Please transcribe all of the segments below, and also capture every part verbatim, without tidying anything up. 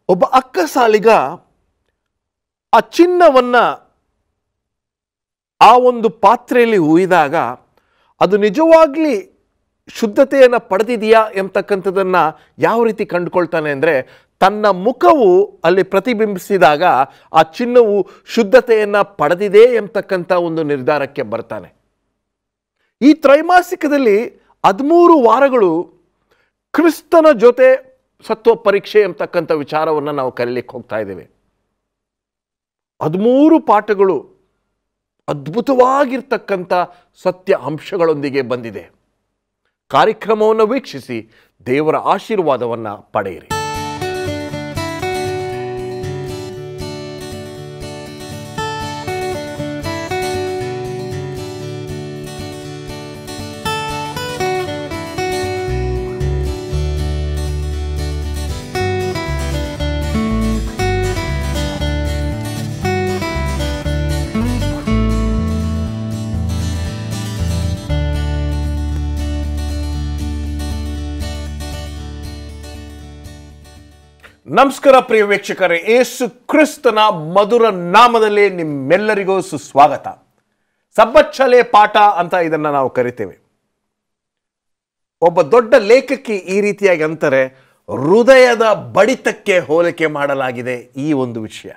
ಒಬ್ಬ ಅಕ್ಕಸಾಲಿಗ ಆ ಚಿನ್ನವನ್ನು ಆ ಒಂದು ಪಾತ್ರೆಯಲ್ಲಿ ಹುಯ್ದಾಗ ಅದು ನಿಜವಾಗ್ಲಿ ಶುದ್ಧತೆಯನ್ನು ಪಡೆದಿದೆಯಾ ಎಂಬತಕ್ಕಂಥದ್ದನ್ನು ಯಾವ ರೀತಿ ಕಂಡುಕೊಳ್ತಾನೆ ಅಂದರೆ, ತನ್ನ ಮುಖವು ಅಲ್ಲಿ ಪ್ರತಿಬಿಂಬಿಸಿದಾಗ ಆ ಚಿನ್ನವು ಶುದ್ಧತೆಯನ್ನು ಪಡೆದಿದೆ ಎಂಬತಕ್ಕಂಥ ಒಂದು ನಿರ್ಧಾರಕ್ಕೆ ಬರ್ತಾನೆ. ಈ ತ್ರೈಮಾಸಿಕದಲ್ಲಿ ಹದಿಮೂರು ವಾರಗಳು ಕ್ರಿಸ್ತನ ಜೊತೆ ಸತ್ವ ಪರೀಕ್ಷೆ ಎಂಬತಕ್ಕಂಥ ವಿಚಾರವನ್ನು ನಾವು ಕಲಿಲಿಕ್ಕೆ ಹೋಗ್ತಾ ಇದ್ದೇವೆ. ಹದಿಮೂರು ಪಾಠಗಳು ಅದ್ಭುತವಾಗಿರ್ತಕ್ಕಂಥ ಸತ್ಯ ಅಂಶಗಳೊಂದಿಗೆ ಬಂದಿದೆ. ಕಾರ್ಯಕ್ರಮವನ್ನು ವೀಕ್ಷಿಸಿ ದೇವರ ಆಶೀರ್ವಾದವನ್ನು ಪಡೆಯಿರಿ. ನಮಸ್ಕಾರ ಪ್ರಿಯ ವೀಕ್ಷಕರೇ, ಯೇಸು ಕ್ರಿಸ್ತನ ಮಧುರ ನಾಮದಲ್ಲಿ ನಿಮ್ಮೆಲ್ಲರಿಗೂ ಸುಸ್ವಾಗತ. ಸಬ್ಬತ್ ಪಾಠ ಅಂತ ಇದನ್ನು ನಾವು ಕರಿತೇವೆ. ಒಬ್ಬ ದೊಡ್ಡ ಲೇಖಕಿ ಈ ರೀತಿಯಾಗಿ ಅಂತಾರೆ, ಹೃದಯದ ಬಡಿತಕ್ಕೆ ಹೋಲಿಕೆ ಮಾಡಲಾಗಿದೆ ಈ ಒಂದು ವಿಷಯ.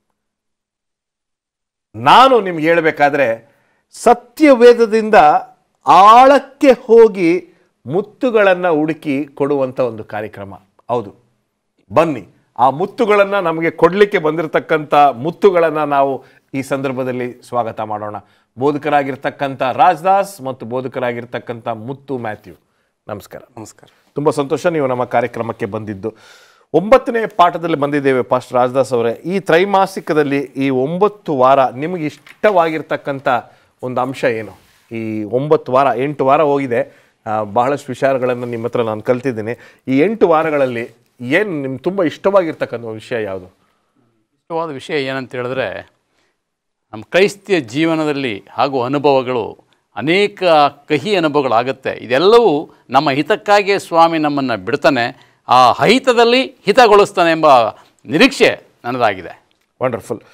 ನಾನು ನಿಮ್ಗೆ ಹೇಳಬೇಕಾದ್ರೆ, ಸತ್ಯವೇದದಿಂದ ಆಳಕ್ಕೆ ಹೋಗಿ ಮುತ್ತುಗಳನ್ನು ಹುಡುಕಿ ಕೊಡುವಂಥ ಒಂದು ಕಾರ್ಯಕ್ರಮ. ಹೌದು, ಬನ್ನಿ ಆ ಮುತ್ತುಗಳನ್ನು ನಮಗೆ ಕೊಡಲಿಕ್ಕೆ ಬಂದಿರತಕ್ಕಂಥ ಮುತ್ತುಗಳನ್ನು ನಾವು ಈ ಸಂದರ್ಭದಲ್ಲಿ ಸ್ವಾಗತ ಮಾಡೋಣ. ಬೋಧಕರಾಗಿರ್ತಕ್ಕಂಥ ರಾಜದಾಸ್ ಮತ್ತು ಬೋಧಕರಾಗಿರ್ತಕ್ಕಂಥ ಮುತ್ತು ಮ್ಯಾಥ್ಯೂ, ನಮಸ್ಕಾರ. ನಮಸ್ಕಾರ. ತುಂಬ ಸಂತೋಷ ನೀವು ನಮ್ಮ ಕಾರ್ಯಕ್ರಮಕ್ಕೆ ಬಂದಿದ್ದು. ಒಂಬತ್ತನೇ ಪಾಠದಲ್ಲಿ ಬಂದಿದ್ದೇವೆ ಪಾಸ್ಟರ್ ರಾಜದಾಸ್ ಅವರೇ. ಈ ತ್ರೈಮಾಸಿಕದಲ್ಲಿ ಈ ಒಂಬತ್ತು ವಾರ ನಿಮಗೆ ಇಷ್ಟವಾಗಿರ್ತಕ್ಕಂಥ ಒಂದು ಅಂಶ ಏನು? ಈ ಒಂಬತ್ತು ವಾರ ಎಂಟು ವಾರ ಹೋಗಿದೆ, ಬಹಳಷ್ಟು ವಿಚಾರಗಳನ್ನು ನಿಮ್ಮ ಹತ್ರ ನಾನು ಕಲ್ತಿದ್ದೀನಿ. ಈ ಎಂಟು ವಾರಗಳಲ್ಲಿ ಏನು ನಿಮ್ಗೆ ತುಂಬ ಇಷ್ಟವಾಗಿರ್ತಕ್ಕಂಥ ವಿಷಯ ಯಾವುದು? ಇಷ್ಟವಾದ ವಿಷಯ ಏನಂತ ಹೇಳಿದ್ರೆ, ನಮ್ಮ ಕ್ರೈಸ್ತಿಯ ಜೀವನದಲ್ಲಿ ಹಾಗೂ ಅನುಭವಗಳು ಅನೇಕ ಕಹಿ ಅನುಭವಗಳಾಗುತ್ತೆ. ಇದೆಲ್ಲವೂ ನಮ್ಮ ಹಿತಕ್ಕಾಗಿಯೇ ಸ್ವಾಮಿ ನಮ್ಮನ್ನು ಬಿಡ್ತಾನೆ, ಆ ಅಹಿತದಲ್ಲಿ ಹಿತಗೊಳಿಸ್ತಾನೆ ಎಂಬ ನಿರೀಕ್ಷೆ ನನ್ನದಾಗಿದೆ. ವಂಡರ್ಫುಲ್.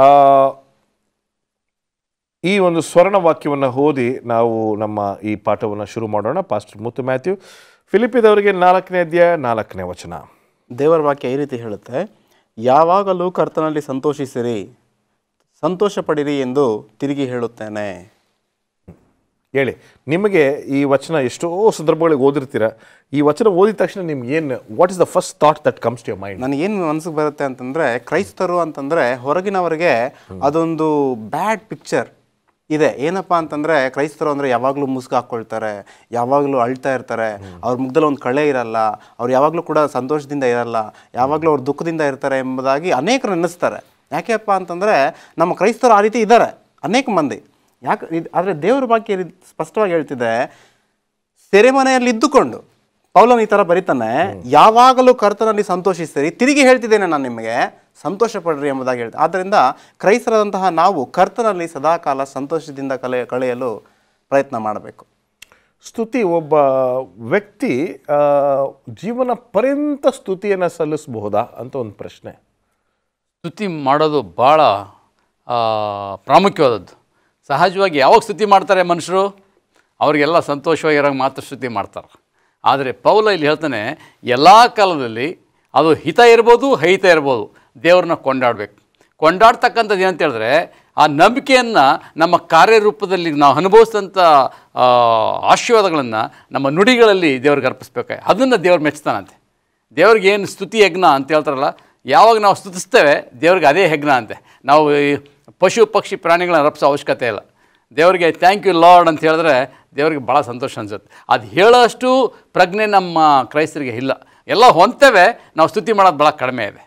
ಈ ಒಂದು ಸ್ವರ್ಣ ವಾಕ್ಯವನ್ನು ಓದಿ ನಾವು ನಮ್ಮ ಈ ಪಾಠವನ್ನು ಶುರು ಮಾಡೋಣ. ಪಾಸ್ಟರ್ ಮುತ್ತು ಮ್ಯಾಥ್ಯೂ, ಫಿಲಿಪ್ಪಿದವರಿಗೆ ನಾಲ್ಕನೇ ಅಧ್ಯಾಯ ನಾಲ್ಕನೇ ವಚನ. ದೇವರ ವಾಕ್ಯ ಈ ರೀತಿ ಹೇಳುತ್ತೆ, ಯಾವಾಗಲೂ ಕರ್ತನಲ್ಲಿ ಸಂತೋಷಿಸಿರಿ, ಸಂತೋಷ ಪಡಿರಿ ಎಂದು ತಿರುಗಿ ಹೇಳುತ್ತೇನೆ. ಹೇಳಿ, ನಿಮಗೆ ಈ ವಚನ ಎಷ್ಟೋ ಸಂದರ್ಭಗಳಿಗೆ ಓದಿರ್ತೀರ. ಈ ವಚನ ಓದಿದ ತಕ್ಷಣ ನಿಮ್ಗೆ ಏನು, what is the first thought that comes to your mind? ನನಗೇನು ಮನಸ್ಸಿಗೆ ಬರುತ್ತೆ ಅಂತಂದರೆ, ಕ್ರೈಸ್ತರು ಅಂತಂದರೆ ಹೊರಗಿನವರಿಗೆ ಅದೊಂದು ಬ್ಯಾಡ್ ಪಿಕ್ಚರ್ ಇದೆ. ಏನಪ್ಪ ಅಂತಂದರೆ, ಕ್ರೈಸ್ತರು ಅಂದರೆ ಯಾವಾಗಲೂ ಮುಸುಕು ಹಾಕ್ಕೊಳ್ತಾರೆ, ಯಾವಾಗಲೂ ಅಳ್ತಾ ಇರ್ತಾರೆ, ಅವ್ರ ಮುಖದಲ್ಲಿ ಒಂದು ಕಳೆ ಇರಲ್ಲ, ಅವ್ರು ಯಾವಾಗಲೂ ಕೂಡ ಸಂತೋಷದಿಂದ ಇರಲ್ಲ, ಯಾವಾಗಲೂ ಅವ್ರು ದುಃಖದಿಂದ ಇರ್ತಾರೆ ಎಂಬುದಾಗಿ ಅನೇಕರು ಅನ್ನಿಸ್ತಾರೆ. ಯಾಕೆಪ್ಪ ಅಂತಂದರೆ, ನಮ್ಮ ಕ್ರೈಸ್ತರು ಆ ರೀತಿ ಇದ್ದಾರೆ ಅನೇಕ ಮಂದಿ. ಯಾಕೆ ಇದು ಆದರೆ ದೇವ್ರ ವಾಕ್ಯ ಸ್ಪಷ್ಟವಾಗಿ ಹೇಳ್ತಿದೆ, ಸೆರೆಮನೆಯಲ್ಲಿ ಇದ್ದುಕೊಂಡು ಪೌಲನು ಈ ಥರ ಬರೀತಾನೆ, ಯಾವಾಗಲೂ ಕರ್ತನಲ್ಲಿ ಸಂತೋಷಿಸ್ತೀರಿ, ತಿರುಗಿ ಹೇಳ್ತಿದ್ದೇನೆ ನಾನು ನಿಮಗೆ, ಸಂತೋಷ ಪಡ್ರಿ ಎಂಬುದಾಗಿ ಹೇಳ್ತಾರೆ. ಆದ್ದರಿಂದ ಕ್ರೈಸ್ತರಾದಂತಹ ನಾವು ಕರ್ತನಲ್ಲಿ ಸದಾಕಾಲ ಸಂತೋಷದಿಂದ ಕಲೆ ಕಳೆಯಲು ಪ್ರಯತ್ನ ಮಾಡಬೇಕು. ಸ್ತುತಿ, ಒಬ್ಬ ವ್ಯಕ್ತಿ ಜೀವನ ಪರ್ಯಂತ ಸ್ತುತಿಯನ್ನು ಸಲ್ಲಿಸಬಹುದಾ ಅಂತ ಒಂದು ಪ್ರಶ್ನೆ. ಸ್ತುತಿ ಮಾಡೋದು ಭಾಳ ಪ್ರಾಮುಖ್ಯವಾದದ್ದು. ಸಹಜವಾಗಿ ಯಾವಾಗ ಸ್ತುತಿ ಮಾಡ್ತಾರೆ ಮನುಷ್ಯರು? ಅವರಿಗೆಲ್ಲ ಸಂತೋಷವಾಗಿರೋಂಗೆ ಮಾತ್ರ ಸ್ತುತಿ ಮಾಡ್ತಾರೆ. ಆದರೆ ಪೌಲ ಇಲ್ಲಿ ಹೇಳ್ತಾನೆ, ಎಲ್ಲ ಕಾಲದಲ್ಲಿ ಅದು ಹಿತ ಇರ್ಬೋದು ಅಹಿತ ಇರ್ಬೋದು, ದೇವ್ರನ್ನ ಕೊಂಡಾಡಬೇಕು. ಕೊಂಡಾಡ್ತಕ್ಕಂಥದ್ದು ಏನಂತ ಹೇಳಿದ್ರೆ, ಆ ನಂಬಿಕೆಯನ್ನು ನಮ್ಮ ಕಾರ್ಯರೂಪದಲ್ಲಿ ನಾವು ಅನುಭವಿಸಿದಂಥ ಆಶೀರ್ವಾದಗಳನ್ನು ನಮ್ಮ ನುಡಿಗಳಲ್ಲಿ ದೇವ್ರಿಗೆ ಅರ್ಪಿಸ್ಬೇಕು. ಅದನ್ನು ದೇವ್ರು ಮೆಚ್ತಾನಂತೆ. ದೇವ್ರಿಗೆ ಏನು ಸ್ತುತಿ ಯಜ್ಞ ಅಂತ ಹೇಳ್ತಾರಲ್ಲ, ಯಾವಾಗ ನಾವು ಸ್ತುತಿಸ್ತೇವೆ ದೇವ್ರಿಗೆ ಅದೇ ಯಜ್ಞ ಅಂತೆ. ನಾವು ಪಶು ಪಕ್ಷಿ ಪ್ರಾಣಿಗಳನ್ನ ಅರ್ಪಿಸೋ ಅವಶ್ಯಕತೆ ಇಲ್ಲ. ದೇವರಿಗೆ ಥ್ಯಾಂಕ್ ಯು ಲಾರ್ಡ್ ಅಂತ ಹೇಳಿದ್ರೆ ದೇವರಿಗೆ ಭಾಳ ಸಂತೋಷ ಅನಿಸುತ್ತೆ. ಅದು ಹೇಳೋಷ್ಟು ಪ್ರಜ್ಞೆ ನಮ್ಮ ಕ್ರೈಸ್ತರಿಗೆ ಇಲ್ಲ. ಎಲ್ಲ ಹೊಂತೇವೆ, ನಾವು ಸ್ತುತಿ ಮಾಡೋದು ಭಾಳ ಕಡಿಮೆ ಇದೆ.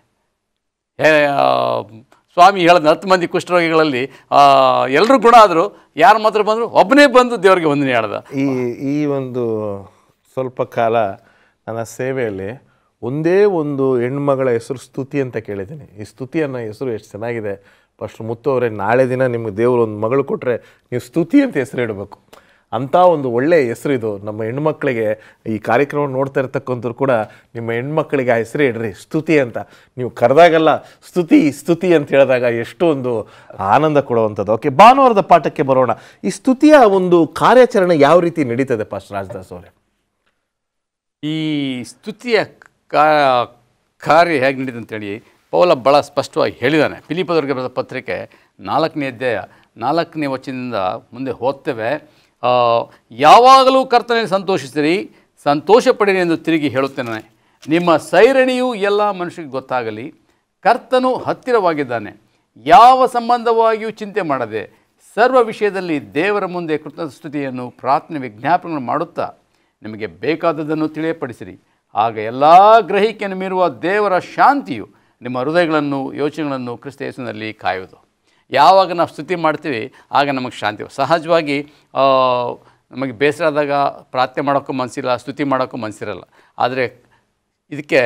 ಸ್ವಾಮಿ ಹೇಳಿದ ಹತ್ತು ಮಂದಿ ಕುಷ್ಠರೋಗಿಗಳಲ್ಲಿ ಎಲ್ಲರೂ ಗುಣ ಆದರೂ ಯಾರು ಮಾತ್ರ ಬಂದರು, ಒಬ್ಬನೇ ಬಂದು ದೇವರಿಗೆ ವಂದನೆ ಹೇಳ್ದ. ಈ ಈ ಒಂದು ಸ್ವಲ್ಪ ಕಾಲ ನನ್ನ ಸೇವೆಯಲ್ಲಿ ಒಂದೇ ಒಂದು ಹೆಣ್ಮಗಳ ಹೆಸರು ಸ್ತುತಿ ಅಂತ ಕೇಳಿದ್ದೀನಿ. ಈ ಸ್ತುತಿ ಅನ್ನೋ ಹೆಸರು ಎಷ್ಟು ಚೆನ್ನಾಗಿದೆ. ಫಸ್ಟ್ ಮುತ್ತು ಅವರೇ, ನಾಳೆ ದಿನ ನಿಮಗೆ ದೇವರು ಒಂದು ಮಗಳು ಕೊಟ್ಟರೆ ನೀವು ಸ್ತುತಿ ಅಂತ ಹೆಸರು ಇಡಬೇಕು. ಅಂಥ ಒಂದು ಒಳ್ಳೆಯ ಹೆಸರು ಇದು. ನಮ್ಮ ಹೆಣ್ಮಕ್ಳಿಗೆ ಈ ಕಾರ್ಯಕ್ರಮ ನೋಡ್ತಾ ಇರ್ತಕ್ಕಂಥವ್ರು ಕೂಡ ನಿಮ್ಮ ಹೆಣ್ಮಕ್ಳಿಗೆ ಆ ಹೆಸರು ಇಡ್ರಿ, ಸ್ತುತಿ ಅಂತ. ನೀವು ಕರೆದಾಗೆಲ್ಲ ಸ್ತುತಿ ಸ್ತುತಿ ಅಂತ ಹೇಳಿದಾಗ ಎಷ್ಟು ಒಂದು ಆನಂದ ಕೊಡುವಂಥದ್ದು. ಓಕೆ, ಭಾನುವಾರದ ಪಾಠಕ್ಕೆ ಬರೋಣ. ಈ ಸ್ತುತಿಯ ಒಂದು ಕಾರ್ಯಾಚರಣೆ ಯಾವ ರೀತಿ ನಡೀತದೆ ಪಾಸ್ಟರ್ ರಾಜದಾಸ್ ಅವರೇ? ಈ ಸ್ತುತಿಯ ಕಾರ್ಯ ಹೇಗೆ ನಡೀತದೆ ಅಂತೇಳಿ ಪೌಲ ಭಾಳ ಸ್ಪಷ್ಟವಾಗಿ ಹೇಳಿದ್ದಾನೆ. ಫಿಲಿಪ್ಪದವರಿಗೆ ಬರೆದ ಪತ್ರಿಕೆ ನಾಲ್ಕನೇ ಅಧ್ಯಾಯ ನಾಲ್ಕನೇ ವಚನದಿಂದ ಮುಂದೆ ಓದ್ತೇವೆ. ಯಾವಾಗಲೂ ಕರ್ತನಲ್ಲಿ ಸಂತೋಷಿಸಿರಿ, ಸಂತೋಷ ಪಡಿರಿ ಎಂದು ತಿರುಗಿ ಹೇಳುತ್ತೇನೆ. ನಿಮ್ಮ ಸೈರಣೆಯು ಎಲ್ಲ ಮನುಷ್ಯರಿಗೆ ಗೊತ್ತಾಗಲಿ, ಕರ್ತನು ಹತ್ತಿರವಾಗಿದ್ದಾನೆ. ಯಾವ ಸಂಬಂಧವಾಗಿಯೂ ಚಿಂತೆ ಮಾಡದೆ ಸರ್ವ ವಿಷಯದಲ್ಲಿ ದೇವರ ಮುಂದೆ ಕೃತಜ್ಞತೆಯನ್ನು ಪ್ರಾರ್ಥನೆ ವಿಜ್ಞಾಪನೆಗಳನ್ನು ಮಾಡುತ್ತಾ ನಿಮಗೆ ಬೇಕಾದದ್ದನ್ನು ತಿಳಿಯಪಡಿಸಿರಿ. ಆಗ ಎಲ್ಲ ಗ್ರಹಿಕೆಯನ್ನು ಮೀರುವ ದೇವರ ಶಾಂತಿಯು ನಿಮ್ಮ ಹೃದಯಗಳನ್ನು ಯೋಚನೆಗಳನ್ನು ಕ್ರಿಸ್ತ ಯೇಸುವಿನಲ್ಲಿ ಕಾಯುವುದು. ಯಾವಾಗ ನಾವು ಸ್ತುತಿ ಮಾಡ್ತೀವಿ ಆಗ ನಮಗೆ ಶಾಂತಿ. ಸಹಜವಾಗಿ ನಮಗೆ ಬೇಸರ ಆದಾಗ ಪ್ರಾರ್ಥನೆ ಮಾಡೋಕ್ಕೂ ಮನಸ್ಸಿಲ್ಲ, ಸ್ತುತಿ ಮಾಡೋಕ್ಕೂ ಮನಸ್ಸಿರಲ್ಲ. ಆದರೆ ಇದಕ್ಕೆ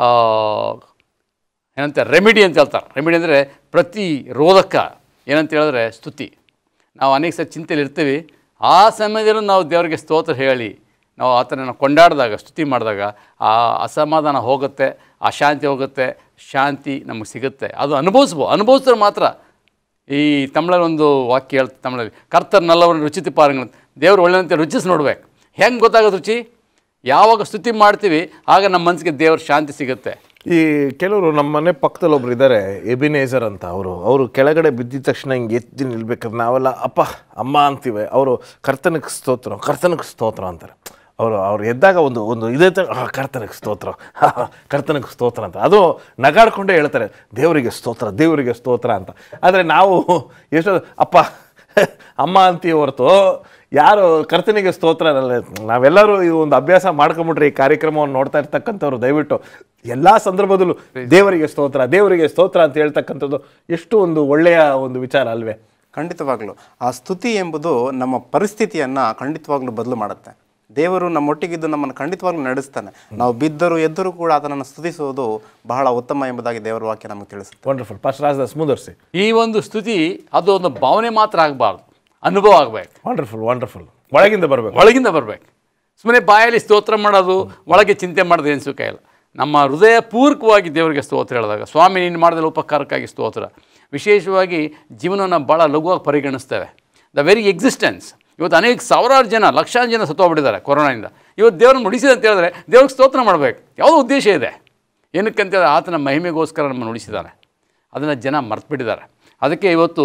ಏನಂತ ರೆಮಿಡಿ ಅಂತ ಹೇಳ್ತಾರೆ. ರೆಮಿಡಿ ಅಂದರೆ ಪ್ರತಿರೋಧಕ ಏನಂತ ಹೇಳಿದ್ರೆ ಸ್ತುತಿ. ನಾವು ಅನೇಕ ಸಲ ಚಿಂತೆಯಲ್ಲಿ ಇರ್ತೀವಿ, ಆ ಸಮಯದಲ್ಲೂ ನಾವು ದೇವರಿಗೆ ಸ್ತೋತ್ರ ಹೇಳಿ ನಾವು ಆತನನ್ನು ಕೊಂಡಾಡಿದಾಗ ಸ್ತುತಿ ಮಾಡಿದಾಗ ಆ ಅಸಮಾಧಾನ ಹೋಗುತ್ತೆ, ಅಶಾಂತಿ ಹೋಗುತ್ತೆ, ಶಾಂತಿ ನಮಗೆ ಸಿಗುತ್ತೆ. ಅದು ಅನುಭವಿಸ್ಬೋದು, ಅನುಭವಿಸಿದ್ರೆ ಮಾತ್ರ. ಈ ತಮಿಳಲ್ಲಿ ಒಂದು ವಾಕ್ಯ ಹೇಳ್ತಾರೆ, ತಮಿಳಲ್ಲಿ ಕರ್ತರ್ ನಲ್ಲವರನ್ನು ರುಚಿತಿ ಪಾರಂಗ, ದೇವರು ಒಳ್ಳೆಯಂತೆ ರುಚಿಸಿ ನೋಡ್ಬೇಕು. ಹೆಂಗೆ ಗೊತ್ತಾಗೋದು ರುಚಿ? ಯಾವಾಗ ಸ್ತುತಿ ಮಾಡ್ತೀವಿ ಆಗ ನಮ್ಮ ಮನಸ್ಸಿಗೆ ದೇವ್ರ ಶಾಂತಿ ಸಿಗುತ್ತೆ. ಈ ಕೆಲವರು ನಮ್ಮ ಮನೆ ಪಕ್ಕದಲ್ಲಿ ಒಬ್ರು ಇದ್ದಾರೆ, ಎಬಿನೇಜರ್ ಅಂತ. ಅವರು ಅವರು ಕೆಳಗಡೆ ಬಿದ್ದಿದ ತಕ್ಷಣ ಹಿಂಗೆ ಎತ್ತಿ ನಿಲ್ಬೇಕಾದ್ರೆ ನಾವೆಲ್ಲ ಅಪ್ಪ ಅಮ್ಮ ಅಂತೀವಿ, ಅವರು ಕರ್ತನಿಗೆ ಸ್ತೋತ್ರ ಕರ್ತನಿಗೆ ಸ್ತೋತ್ರ ಅಂತಾರೆ. ಅವರು ಅವ್ರು ಎದ್ದಾಗ ಒಂದು ಒಂದು ಇದೇ ಥರ ಕರ್ತನಿಗೆ ಸ್ತೋತ್ರ ಕರ್ತನಿಗೆ ಸ್ತೋತ್ರ ಅಂತ ಅದು ನಗಾಡ್ಕೊಂಡೇ ಹೇಳ್ತಾರೆ, ದೇವರಿಗೆ ಸ್ತೋತ್ರ ದೇವರಿಗೆ ಸ್ತೋತ್ರ ಅಂತ. ಆದರೆ ನಾವು ಎಷ್ಟು ಅಪ್ಪ ಅಮ್ಮ ಅಂತೀವಿ ಹೊರತು ಯಾರು ಕರ್ತನಿಗೆ ಸ್ತೋತ್ರ ಅನ್ನಲ್ಲ. ನಾವೆಲ್ಲರೂ ಈ ಒಂದು ಅಭ್ಯಾಸ ಮಾಡ್ಕೊಂಬಿಟ್ರೆ ಈ ಕಾರ್ಯಕ್ರಮವನ್ನು ನೋಡ್ತಾ ಇರ್ತಕ್ಕಂಥವ್ರು ದಯವಿಟ್ಟು ಎಲ್ಲ ಸಂದರ್ಭದಲ್ಲೂ ದೇವರಿಗೆ ಸ್ತೋತ್ರ ದೇವರಿಗೆ ಸ್ತೋತ್ರ ಅಂತ ಹೇಳ್ತಕ್ಕಂಥದ್ದು ಎಷ್ಟು ಒಂದು ಒಳ್ಳೆಯ ಒಂದು ವಿಚಾರ ಅಲ್ವೇ? ಖಂಡಿತವಾಗ್ಲೂ ಆ ಸ್ತುತಿ ಎಂಬುದು ನಮ್ಮ ಪರಿಸ್ಥಿತಿಯನ್ನು ಖಂಡಿತವಾಗ್ಲೂ ಬದಲು ಮಾಡುತ್ತೆ. ದೇವರು ನಮ್ಮೊಟ್ಟಿಗಿದ್ದು ನಮ್ಮನ್ನು ಖಂಡಿತವಾಗ್ಲೂ ನಡೆಸ್ತಾನೆ. ನಾವು ಬಿದ್ದರೂ ಎದ್ದರೂ ಕೂಡ ಆತನನ್ನು ಸ್ತುತಿಸುವುದು ಬಹಳ ಉತ್ತಮ ಎಂಬುದಾಗಿ ದೇವರ ವಾಕ್ಯ ನಮಗೆ ತಿಳಿಸುತ್ತೆ. ವಂಡರ್ಫುಲ್. ಪಾಸ್ಟರ್ ರಾಜದಾಸ್ ಮುಂದುವರಿಸಿ. ಈ ಒಂದು ಸ್ತುತಿ ಅದು ಒಂದು ಭಾವನೆ ಮಾತ್ರ ಆಗಬಾರ್ದು, ಅನುಭವ ಆಗಬೇಕು. Wonderful wonderful. ಒಳಗಿಂದ ಬರಬೇಕು, ಒಳಗಿಂದ ಬರಬೇಕು. ಸುಮ್ಮನೆ ಬಾಯಲ್ಲಿ ಸ್ತೋತ್ರ ಮಾಡೋದು, ಒಳಗೆ ಚಿಂತೆ ಮಾಡೋದು ಏನು ಸುಖ ಇಲ್ಲ. ನಮ್ಮ ಹೃದಯ ಪೂರ್ವಕವಾಗಿ ದೇವರಿಗೆ ಸ್ತೋತ್ರ ಹೇಳಿದಾಗ, ಸ್ವಾಮಿ ನೀನು ಮಾಡಿದ ಉಪಕಾರಕ್ಕಾಗಿ ಸ್ತೋತ್ರ. ವಿಶೇಷವಾಗಿ ಜೀವನವನ್ನು ಭಾಳ ಲಘುವಾಗಿ ಪರಿಗಣಿಸ್ತೇವೆ. The very existence. ಇವತ್ತು ಅನೇಕ ಸಾವಿರಾರು ಜನ ಲಕ್ಷಾಂತರ ಜನ ಸತ್ತೋಗ್ಬಿಟ್ಟಿದ್ದಾರೆ ಕೊರೋನಾದಿಂದ. ಇವತ್ತು ದೇವ್ರನ್ನ ಉಳಿಸಿದೆ ಅಂತ ಹೇಳಿದ್ರೆ ದೇವ್ರಿಗೆ ಸ್ತೋತ್ರ ಮಾಡಬೇಕು. ಯಾವುದೋ ಉದ್ದೇಶ ಇದೆ. ಏನಕ್ಕಂತೇಳಿದ್ರೆ ಆತನ ಮಹಿಮೆಗೋಸ್ಕರ ನಮ್ಮನ್ನು ಉಳಿಸಿದ್ದಾನೆ. ಅದನ್ನು ಜನ ಮರ್ತುಬಿಟ್ಟಿದ್ದಾರೆ. ಅದಕ್ಕೆ ಇವತ್ತು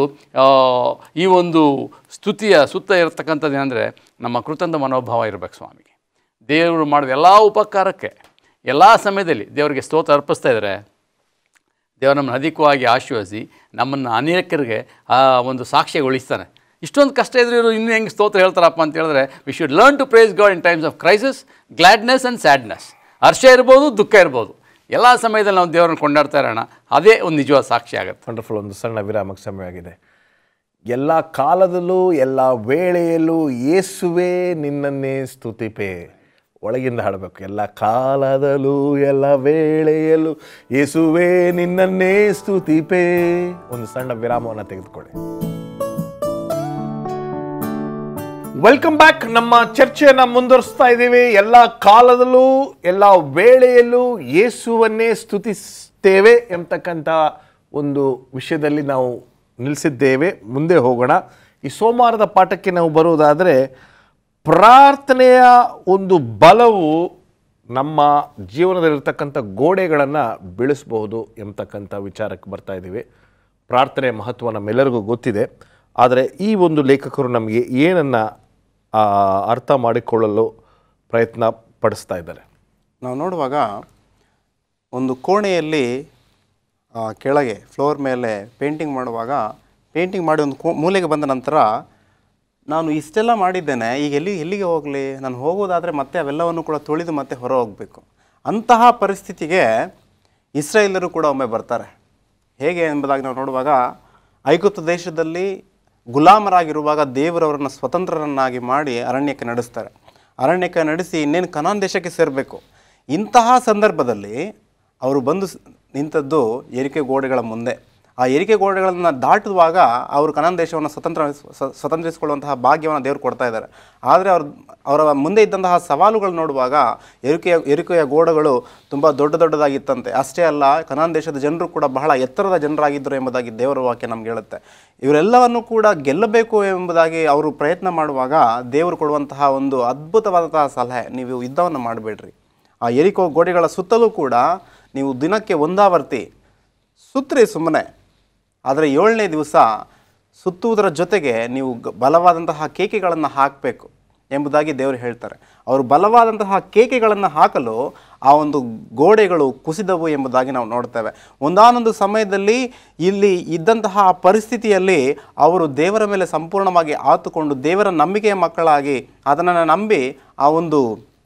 ಈ ಒಂದು ಸ್ತುತಿಯ ಸುತ್ತ ಇರತಕ್ಕಂಥದ್ದು ಏನಂದರೆ ನಮ್ಮ ಕೃತಜ್ಞ ಮನೋಭಾವ ಇರಬೇಕು ಸ್ವಾಮಿಗೆ. ದೇವರು ಮಾಡಿದ ಎಲ್ಲ ಉಪಕಾರಕ್ಕೆ ಎಲ್ಲ ಸಮಯದಲ್ಲಿ ದೇವರಿಗೆ ಸ್ತೋತ್ರ ಅರ್ಪಿಸ್ತಾ ಇದ್ದಾರೆ. ದೇವರು ನಮ್ಮನ್ನು ಅಧಿಕವಾಗಿ ಆಶೀರ್ವದಿಸಿ ನಮ್ಮನ್ನು ಅನೇಕರಿಗೆ ಆ ಒಂದು ಸಾಕ್ಷ್ಯಗೊಳಿಸ್ತಾನೆ. ಇಷ್ಟೊಂದು ಕಷ್ಟ ಇದ್ರೆ ಇವರು ಇನ್ನೂ ಹೆಂಗೆ ಸ್ತೋತ್ರ ಹೇಳ್ತಾರಪ್ಪ ಅಂತ ಹೇಳಿದ್ರೆ, we should learn to praise God in times of crisis, gladness and sadness. ಹರ್ಷ ಇರ್ಬೋದು, ದುಃಖ ಇರ್ಬೋದು, ಎಲ್ಲ ಸಮಯದಲ್ಲಿ ನಾವು ದೇವರನ್ನು ಕೊಂಡಾಡ್ತಾ ಇರೋಣ. ಅದೇ ಒಂದು ನಿಜವಾದ ಸಾಕ್ಷಿ ಆಗುತ್ತೆ. ವಂಡರ್ಫುಲ್. ಒಂದು ಸಣ್ಣ ವಿರಾಮಕ್ಕೆ ಸಮಯವಾಗಿದೆ. ಎಲ್ಲ ಕಾಲದಲ್ಲೂ ಎಲ್ಲ ವೇಳೆಯಲ್ಲೂ ಯೇಸುವೆ ನಿನ್ನನ್ನೇ ಸ್ತುತಿಪೆ. ಒಳಗಿಂದ ಹಾಡಬೇಕು. ಎಲ್ಲ ಕಾಲದಲ್ಲೂ ಎಲ್ಲ ವೇಳೆಯಲ್ಲೂ ಯೇಸುವೆ ನಿನ್ನನ್ನೇ ಸ್ತುತಿಪೆ. ಒಂದು ಸಣ್ಣ ವಿರಾಮವನ್ನು ತೆಗೆದುಕೊಳ್ಳಿ. Welcome back. ನಮ್ಮ ಚರ್ಚೆಯನ್ನು ಮುಂದುವರಿಸ್ತಾ ಇದ್ದೀವಿ. ಎಲ್ಲ ಕಾಲದಲ್ಲೂ ಎಲ್ಲ ವೇಳೆಯಲ್ಲೂ ಯೇಸುವನ್ನೇ ಸ್ತುತಿಸ್ತೇವೆ ಎಂಬತಕ್ಕಂಥ ಒಂದು ವಿಷಯದಲ್ಲಿ ನಾವು ನಿಲ್ಲಿಸಿದ್ದೇವೆ. ಮುಂದೆ ಹೋಗೋಣ. ಈ ಸೋಮವಾರದ ಪಾಠಕ್ಕೆ ನಾವು ಬರುವುದಾದರೆ, ಪ್ರಾರ್ಥನೆಯ ಒಂದು ಬಲವು ನಮ್ಮ ಜೀವನದಲ್ಲಿರ್ತಕ್ಕಂಥ ಗೋಡೆಗಳನ್ನು ಬೀಳಿಸಬಹುದು ಎಂಬತಕ್ಕಂಥ ವಿಚಾರಕ್ಕೆ ಬರ್ತಾ ಇದ್ದೀವಿ. ಪ್ರಾರ್ಥನೆಯ ಮಹತ್ವ ನಮ್ಮೆಲ್ಲರಿಗೂ ಗೊತ್ತಿದೆ. ಆದರೆ ಈ ಒಂದು ಲೇಖಕರು ನಮಗೆ ಏನನ್ನು ಅರ್ಥ ಮಾಡಿಕೊಳ್ಳಲು ಪ್ರಯತ್ನ ಪಡಿಸ್ತಾ ಇದ್ದಾರೆ. ನಾವು ನೋಡುವಾಗ ಒಂದು ಕೋಣೆಯಲ್ಲಿ ಕೆಳಗೆ ಫ್ಲೋರ್ ಮೇಲೆ ಪೇಂಟಿಂಗ್ ಮಾಡುವಾಗ, ಪೇಂಟಿಂಗ್ ಮಾಡಿ ಒಂದು ಕೋ ಮೂಲೆಗೆ ಬಂದ ನಂತರ ನಾನು ಇಷ್ಟೆಲ್ಲ ಮಾಡಿದ್ದೇನೆ, ಈಗ ಎಲ್ಲಿ ಎಲ್ಲಿಗೆ ಹೋಗಲಿ, ನಾನು ಹೋಗೋದಾದರೆ ಮತ್ತೆ ಅವೆಲ್ಲವನ್ನು ಕೂಡ ತೊಳೆದು ಮತ್ತೆ ಹೊರ ಹೋಗಬೇಕು. ಅಂತಹ ಪರಿಸ್ಥಿತಿಗೆ ಇಸ್ರಾಯೇಲರು ಕೂಡ ಒಮ್ಮೆ ಬರ್ತಾರೆ. ಹೇಗೆ ಎಂಬುದಾಗಿ ನಾವು ನೋಡುವಾಗ, ಐಗುಪ್ತ ದೇಶದಲ್ಲಿ ಗುಲಾಮರಾಗಿರುವಾಗ ದೇವರವರನ್ನು ಸ್ವತಂತ್ರರನ್ನಾಗಿ ಮಾಡಿ ಅರಣ್ಯಕ್ಕೆ ನಡೆಸ್ತಾರೆ. ಅರಣ್ಯಕ್ಕೆ ನಡೆಸಿ ಇನ್ನೇನು ಕನಾನ್ ದೇಶಕ್ಕೆ ಸೇರಬೇಕು. ಇಂತಹ ಸಂದರ್ಭದಲ್ಲಿ ಅವರು ಬಂದು ನಿಂತದ್ದು ಎರಿಕೆ ಗೋಡೆಗಳ ಮುಂದೆ. ಆ ಏರಿಕೆ ಗೋಡೆಗಳನ್ನು ದಾಟುವಾಗ ಅವರು ಕನಾನ್ ದೇಶವನ್ನು ಸ್ವತಂತ್ರ ಸ್ವತಂತ್ರಿಸಿಕೊಳ್ಳುವಂತಹ ಭಾಗ್ಯವನ್ನು ದೇವರು ಕೊಡ್ತಾ ಇದ್ದಾರೆ. ಆದರೆ ಅವ್ರ ಅವರ ಮುಂದೆ ಇದ್ದಂತಹ ಸವಾಲುಗಳು ನೋಡುವಾಗ ಏರಿಕೆಯ ಏರಿಕೆಯ ಗೋಡೆಗಳು ತುಂಬ ದೊಡ್ಡ ದೊಡ್ಡದಾಗಿತ್ತಂತೆ. ಅಷ್ಟೇ ಅಲ್ಲ, ಕನಾನ್ ದೇಶದ ಜನರು ಕೂಡ ಬಹಳ ಎತ್ತರದ ಜನರಾಗಿದ್ದರು ಎಂಬುದಾಗಿ ದೇವರ ವಾಕ್ಯ ನಮ್ಗೆ ಹೇಳುತ್ತೆ. ಇವರೆಲ್ಲವನ್ನು ಕೂಡ ಗೆಲ್ಲಬೇಕು ಎಂಬುದಾಗಿ ಅವರು ಪ್ರಯತ್ನ ಮಾಡುವಾಗ ದೇವರು ಕೊಡುವಂತಹ ಒಂದು ಅದ್ಭುತವಾದಂತಹ ಸಲಹೆ, ನೀವು ಯುದ್ಧವನ್ನು ಮಾಡಬೇಡ್ರಿ. ಆ ಏರಿಕೋ ಗೋಡೆಗಳ ಸುತ್ತಲೂ ಕೂಡ ನೀವು ದಿನಕ್ಕೆ ಒಂದಾವರ್ತಿ ಸುತ್ತರಿ ಸುಮ್ಮನೆ, ಆದರೆ ಏಳನೇ ದಿವಸ ಸುತ್ತುವುದರ ಜೊತೆಗೆ ನೀವು ಬಲವಾದಂತಹ ಕೇಕೆಗಳನ್ನು ಹಾಕಬೇಕು ಎಂಬುದಾಗಿ ದೇವರು ಹೇಳ್ತಾರೆ. ಅವರು ಬಲವಾದಂತಹ ಕೇಕೆಗಳನ್ನು ಹಾಕಲು ಆ ಒಂದು ಗೋಡೆಗಳು ಕುಸಿದವು ಎಂಬುದಾಗಿ ನಾವು ನೋಡ್ತೇವೆ. ಒಂದಾನೊಂದು ಸಮಯದಲ್ಲಿ ಇಲ್ಲಿ ಇದ್ದಂತಹ ಪರಿಸ್ಥಿತಿಯಲ್ಲಿ ಅವರು ದೇವರ ಮೇಲೆ ಸಂಪೂರ್ಣವಾಗಿ ಆತುಕೊಂಡು ದೇವರ ನಂಬಿಕೆಯ ಮಕ್ಕಳಾಗಿ ಅದನ್ನು ನಂಬಿ ಆ ಒಂದು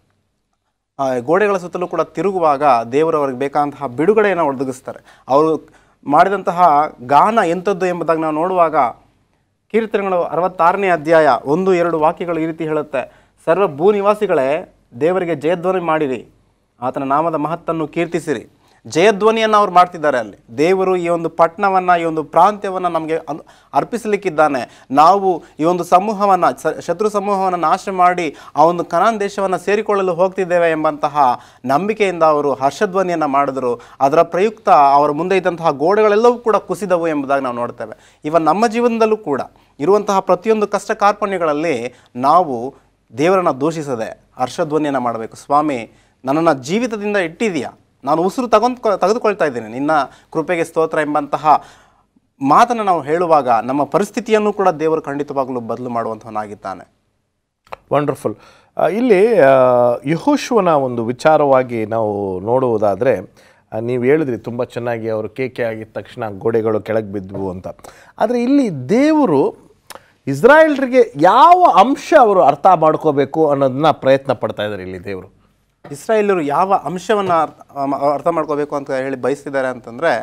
ಗೋಡೆಗಳ ಸುತ್ತಲೂ ಕೂಡ ತಿರುಗುವಾಗ ದೇವರು ಅವರಿಗೆ ಬೇಕಾದಂತಹ ಬಿಡುಗಡೆಯನ್ನು ಒದಗಿಸ್ತಾರೆ. ಅವರು ಮಾಡಿದಂತಹ ಗಾನ ಎಂಥದ್ದು ಎಂಬುದಾಗಿ ನಾವು ನೋಡುವಾಗ ಕೀರ್ತನೆಗಳು ಅರವತ್ತಾರನೇ ಅಧ್ಯಾಯ ಒಂದು ಎರಡು ವಾಕ್ಯಗಳು ಈ ರೀತಿ ಹೇಳುತ್ತೆ. ಸರ್ವ ಭೂ ನಿವಾಸಿಗಳೇ ದೇವರಿಗೆ ಜಯಧ್ವನಿ ಮಾಡಿರಿ, ಆತನ ನಾಮದ ಮಹತ್ತನ್ನು ಕೀರ್ತಿಸಿರಿ. ಜಯಧ್ವನಿಯನ್ನು ಅವ್ರು ಮಾಡ್ತಿದ್ದಾರೆ. ಅಲ್ಲಿ ದೇವರು ಈ ಒಂದು ಪಟ್ಟಣವನ್ನು, ಈ ಒಂದು ಪ್ರಾಂತ್ಯವನ್ನು ನಮಗೆ ಅರ್ಪಿಸಲಿಕ್ಕಿದ್ದಾನೆ. ನಾವು ಈ ಒಂದು ಸಮೂಹವನ್ನು, ಶತ್ರು ಸಮೂಹವನ್ನು ನಾಶ ಮಾಡಿ ಆ ಒಂದು ಕನಾನ್ ದೇಶವನ್ನು ಸೇರಿಕೊಳ್ಳಲು ಹೋಗ್ತಿದ್ದೇವೆ ಎಂಬಂತಹ ನಂಬಿಕೆಯಿಂದ ಅವರು ಹರ್ಷಧ್ವನಿಯನ್ನು ಮಾಡಿದರು. ಅದರ ಪ್ರಯುಕ್ತ ಅವರ ಮುಂದೆ ಇದ್ದಂತಹ ಗೋಡೆಗಳೆಲ್ಲವೂ ಕೂಡ ಕುಸಿದವು ಎಂಬುದಾಗಿ ನಾವು ನೋಡ್ತೇವೆ. ಇವನ್ ನಮ್ಮ ಜೀವನದಲ್ಲೂ ಕೂಡ ಇರುವಂತಹ ಪ್ರತಿಯೊಂದು ಕಷ್ಟ ಕಾರ್ಪಣ್ಯಗಳಲ್ಲಿ ನಾವು ದೇವರನ್ನು ದೂಷಿಸದೆ ಹರ್ಷಧ್ವನಿಯನ್ನು ಮಾಡಬೇಕು. ಸ್ವಾಮಿ, ನನ್ನನ್ನು ಜೀವಿತದಿಂದ ಇಟ್ಟಿದೆಯಾ, ನಾನು ಉಸಿರು ತಗೊಂಡು ತೆಗೆದುಕೊಳ್ತಾ ಇದ್ದೇನೆ, ನಿನ್ನ ಕೃಪೆಗೆ ಸ್ತೋತ್ರ ಎಂಬಂತಹ ಮಾತನ್ನು ನಾವು ಹೇಳುವಾಗ ನಮ್ಮ ಪರಿಸ್ಥಿತಿಯನ್ನು ಕೂಡ ದೇವರು ಖಂಡಿತವಾಗಲೂ ಬದಲು ಮಾಡುವಂಥವನಾಗಿದ್ದಾನೆ. ವಂಡರ್ಫುಲ್. ಇಲ್ಲಿ ಯೆಹೋಶುವನ ಒಂದು ವಿಚಾರವಾಗಿ ನಾವು ನೋಡುವುದಾದರೆ, ನೀವು ಹೇಳಿದ್ರಿ ತುಂಬ ಚೆನ್ನಾಗಿ, ಅವರು ಕೇಕೆ ಆಗಿದ ತಕ್ಷಣ ಗೋಡೆಗಳು ಕೆಳಗೆ ಬಿದ್ದವು ಅಂತ. ಆದರೆ ಇಲ್ಲಿ ದೇವರು ಇಸ್ರಾಯೇಲ್ರಿಗೆ ಯಾವ ಅಂಶ ಅವರು ಅರ್ಥ ಮಾಡ್ಕೋಬೇಕು ಅನ್ನೋದನ್ನ ಪ್ರಯತ್ನ ಪಡ್ತಾ ಇದ್ದಾರೆ. ಇಲ್ಲಿ ದೇವರು ಇಸ್ರಾಯೇಲರು ಯಾವ ಅಂಶವನ್ನು ಅರ್ಥ ಮಾಡ್ಕೋಬೇಕು ಅಂತ ಹೇಳಿ ಬಯಸ್ತಿದ್ದಾರೆ ಅಂತಂದರೆ,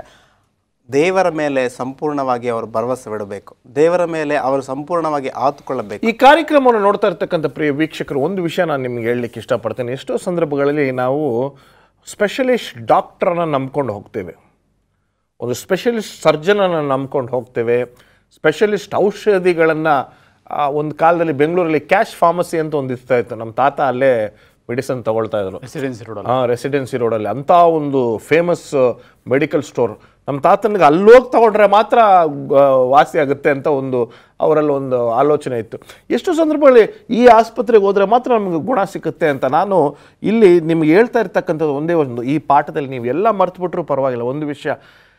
ದೇವರ ಮೇಲೆ ಸಂಪೂರ್ಣವಾಗಿ ಅವರು ಭರವಸೆ ಬಿಡಬೇಕು, ದೇವರ ಮೇಲೆ ಅವರು ಸಂಪೂರ್ಣವಾಗಿ ಆತುಕೊಳ್ಳಬೇಕು. ಈ ಕಾರ್ಯಕ್ರಮವನ್ನು ನೋಡ್ತಾ ಇರ್ತಕ್ಕಂಥ ಪ್ರಿಯ ವೀಕ್ಷಕರು, ಒಂದು ವಿಷಯ ನಾನು ನಿಮ್ಗೆ ಹೇಳಲಿಕ್ಕೆ ಇಷ್ಟಪಡ್ತೇನೆ. ಎಷ್ಟೋ ಸಂದರ್ಭಗಳಲ್ಲಿ ನಾವು ಸ್ಪೆಷಲಿಸ್ಟ್ ಡಾಕ್ಟ್ರನ್ನು ನಂಬ್ಕೊಂಡು ಹೋಗ್ತೇವೆ, ಒಂದು ಸ್ಪೆಷಲಿಸ್ಟ್ ಸರ್ಜನನ್ನು ನಂಬ್ಕೊಂಡು ಹೋಗ್ತೇವೆ, ಸ್ಪೆಷಲಿಸ್ಟ್ ಔಷಧಿಗಳನ್ನು. ಒಂದು ಕಾಲದಲ್ಲಿ ಬೆಂಗಳೂರಲ್ಲಿ ಕ್ಯಾಶ್ ಫಾರ್ಮಸಿ ಅಂತ ಒಂದು ಇರ್ತಾ ಇತ್ತು. ನಮ್ಮ ತಾತ ಅಲ್ಲೇ ಮೆಡಿಸನ್ ತಗೊಳ್ತಾ ಇದ್ರು, ರೆಸಿಡೆನ್ಸಿ ರೋಡ್. ಹಾಂ, ರೆಸಿಡೆನ್ಸಿ ರೋಡಲ್ಲಿ ಅಂಥ ಒಂದು ಫೇಮಸ್ ಮೆಡಿಕಲ್ ಸ್ಟೋರ್. ನಮ್ಮ ತಾತನಿಗೆ ಅಲ್ಲೋಗಿ ತಗೊಂಡ್ರೆ ಮಾತ್ರ ವಾಸಿ ಆಗುತ್ತೆ ಅಂತ ಒಂದು ಅವರಲ್ಲಿ ಒಂದು ಆಲೋಚನೆ ಇತ್ತು. ಎಷ್ಟು ಸಂದರ್ಭಗಳಲ್ಲಿ ಈ ಆಸ್ಪತ್ರೆಗೆ ಹೋದರೆ ಮಾತ್ರ ನಮಗೆ ಗುಣ ಸಿಗುತ್ತೆ ಅಂತ. ನಾನು ಇಲ್ಲಿ ನಿಮ್ಗೆ ಹೇಳ್ತಾ ಇರ್ತಕ್ಕಂಥದ್ದು ಒಂದೇ ಒಂದು, ಈ ಪಾಠದಲ್ಲಿ ನೀವು ಎಲ್ಲ ಮರ್ತುಬಿಟ್ರೂ ಪರವಾಗಿಲ್ಲ, ಒಂದು ವಿಷಯ,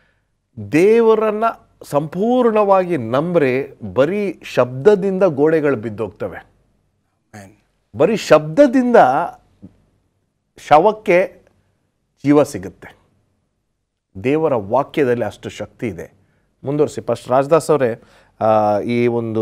ದೇವರನ್ನು ಸಂಪೂರ್ಣವಾಗಿ ನಂಬ್ರೆ ಬರೀ ಶಬ್ದದಿಂದ ಗೋಡೆಗಳು ಬಿದ್ದೋಗ್ತವೆ. ಬರೀ ಶಬ್ದದಿಂದ ಶವಕ್ಕೆ ಜೀವ ಸಿಗುತ್ತೆ. ದೇವರ ವಾಕ್ಯದಲ್ಲಿ ಅಷ್ಟು ಶಕ್ತಿ ಇದೆ. ಮುಂದುವರಿಸಿ ಫಸ್ಟ್ ರಾಜದಾಸ್ ಅವರೇ, ಈ ಒಂದು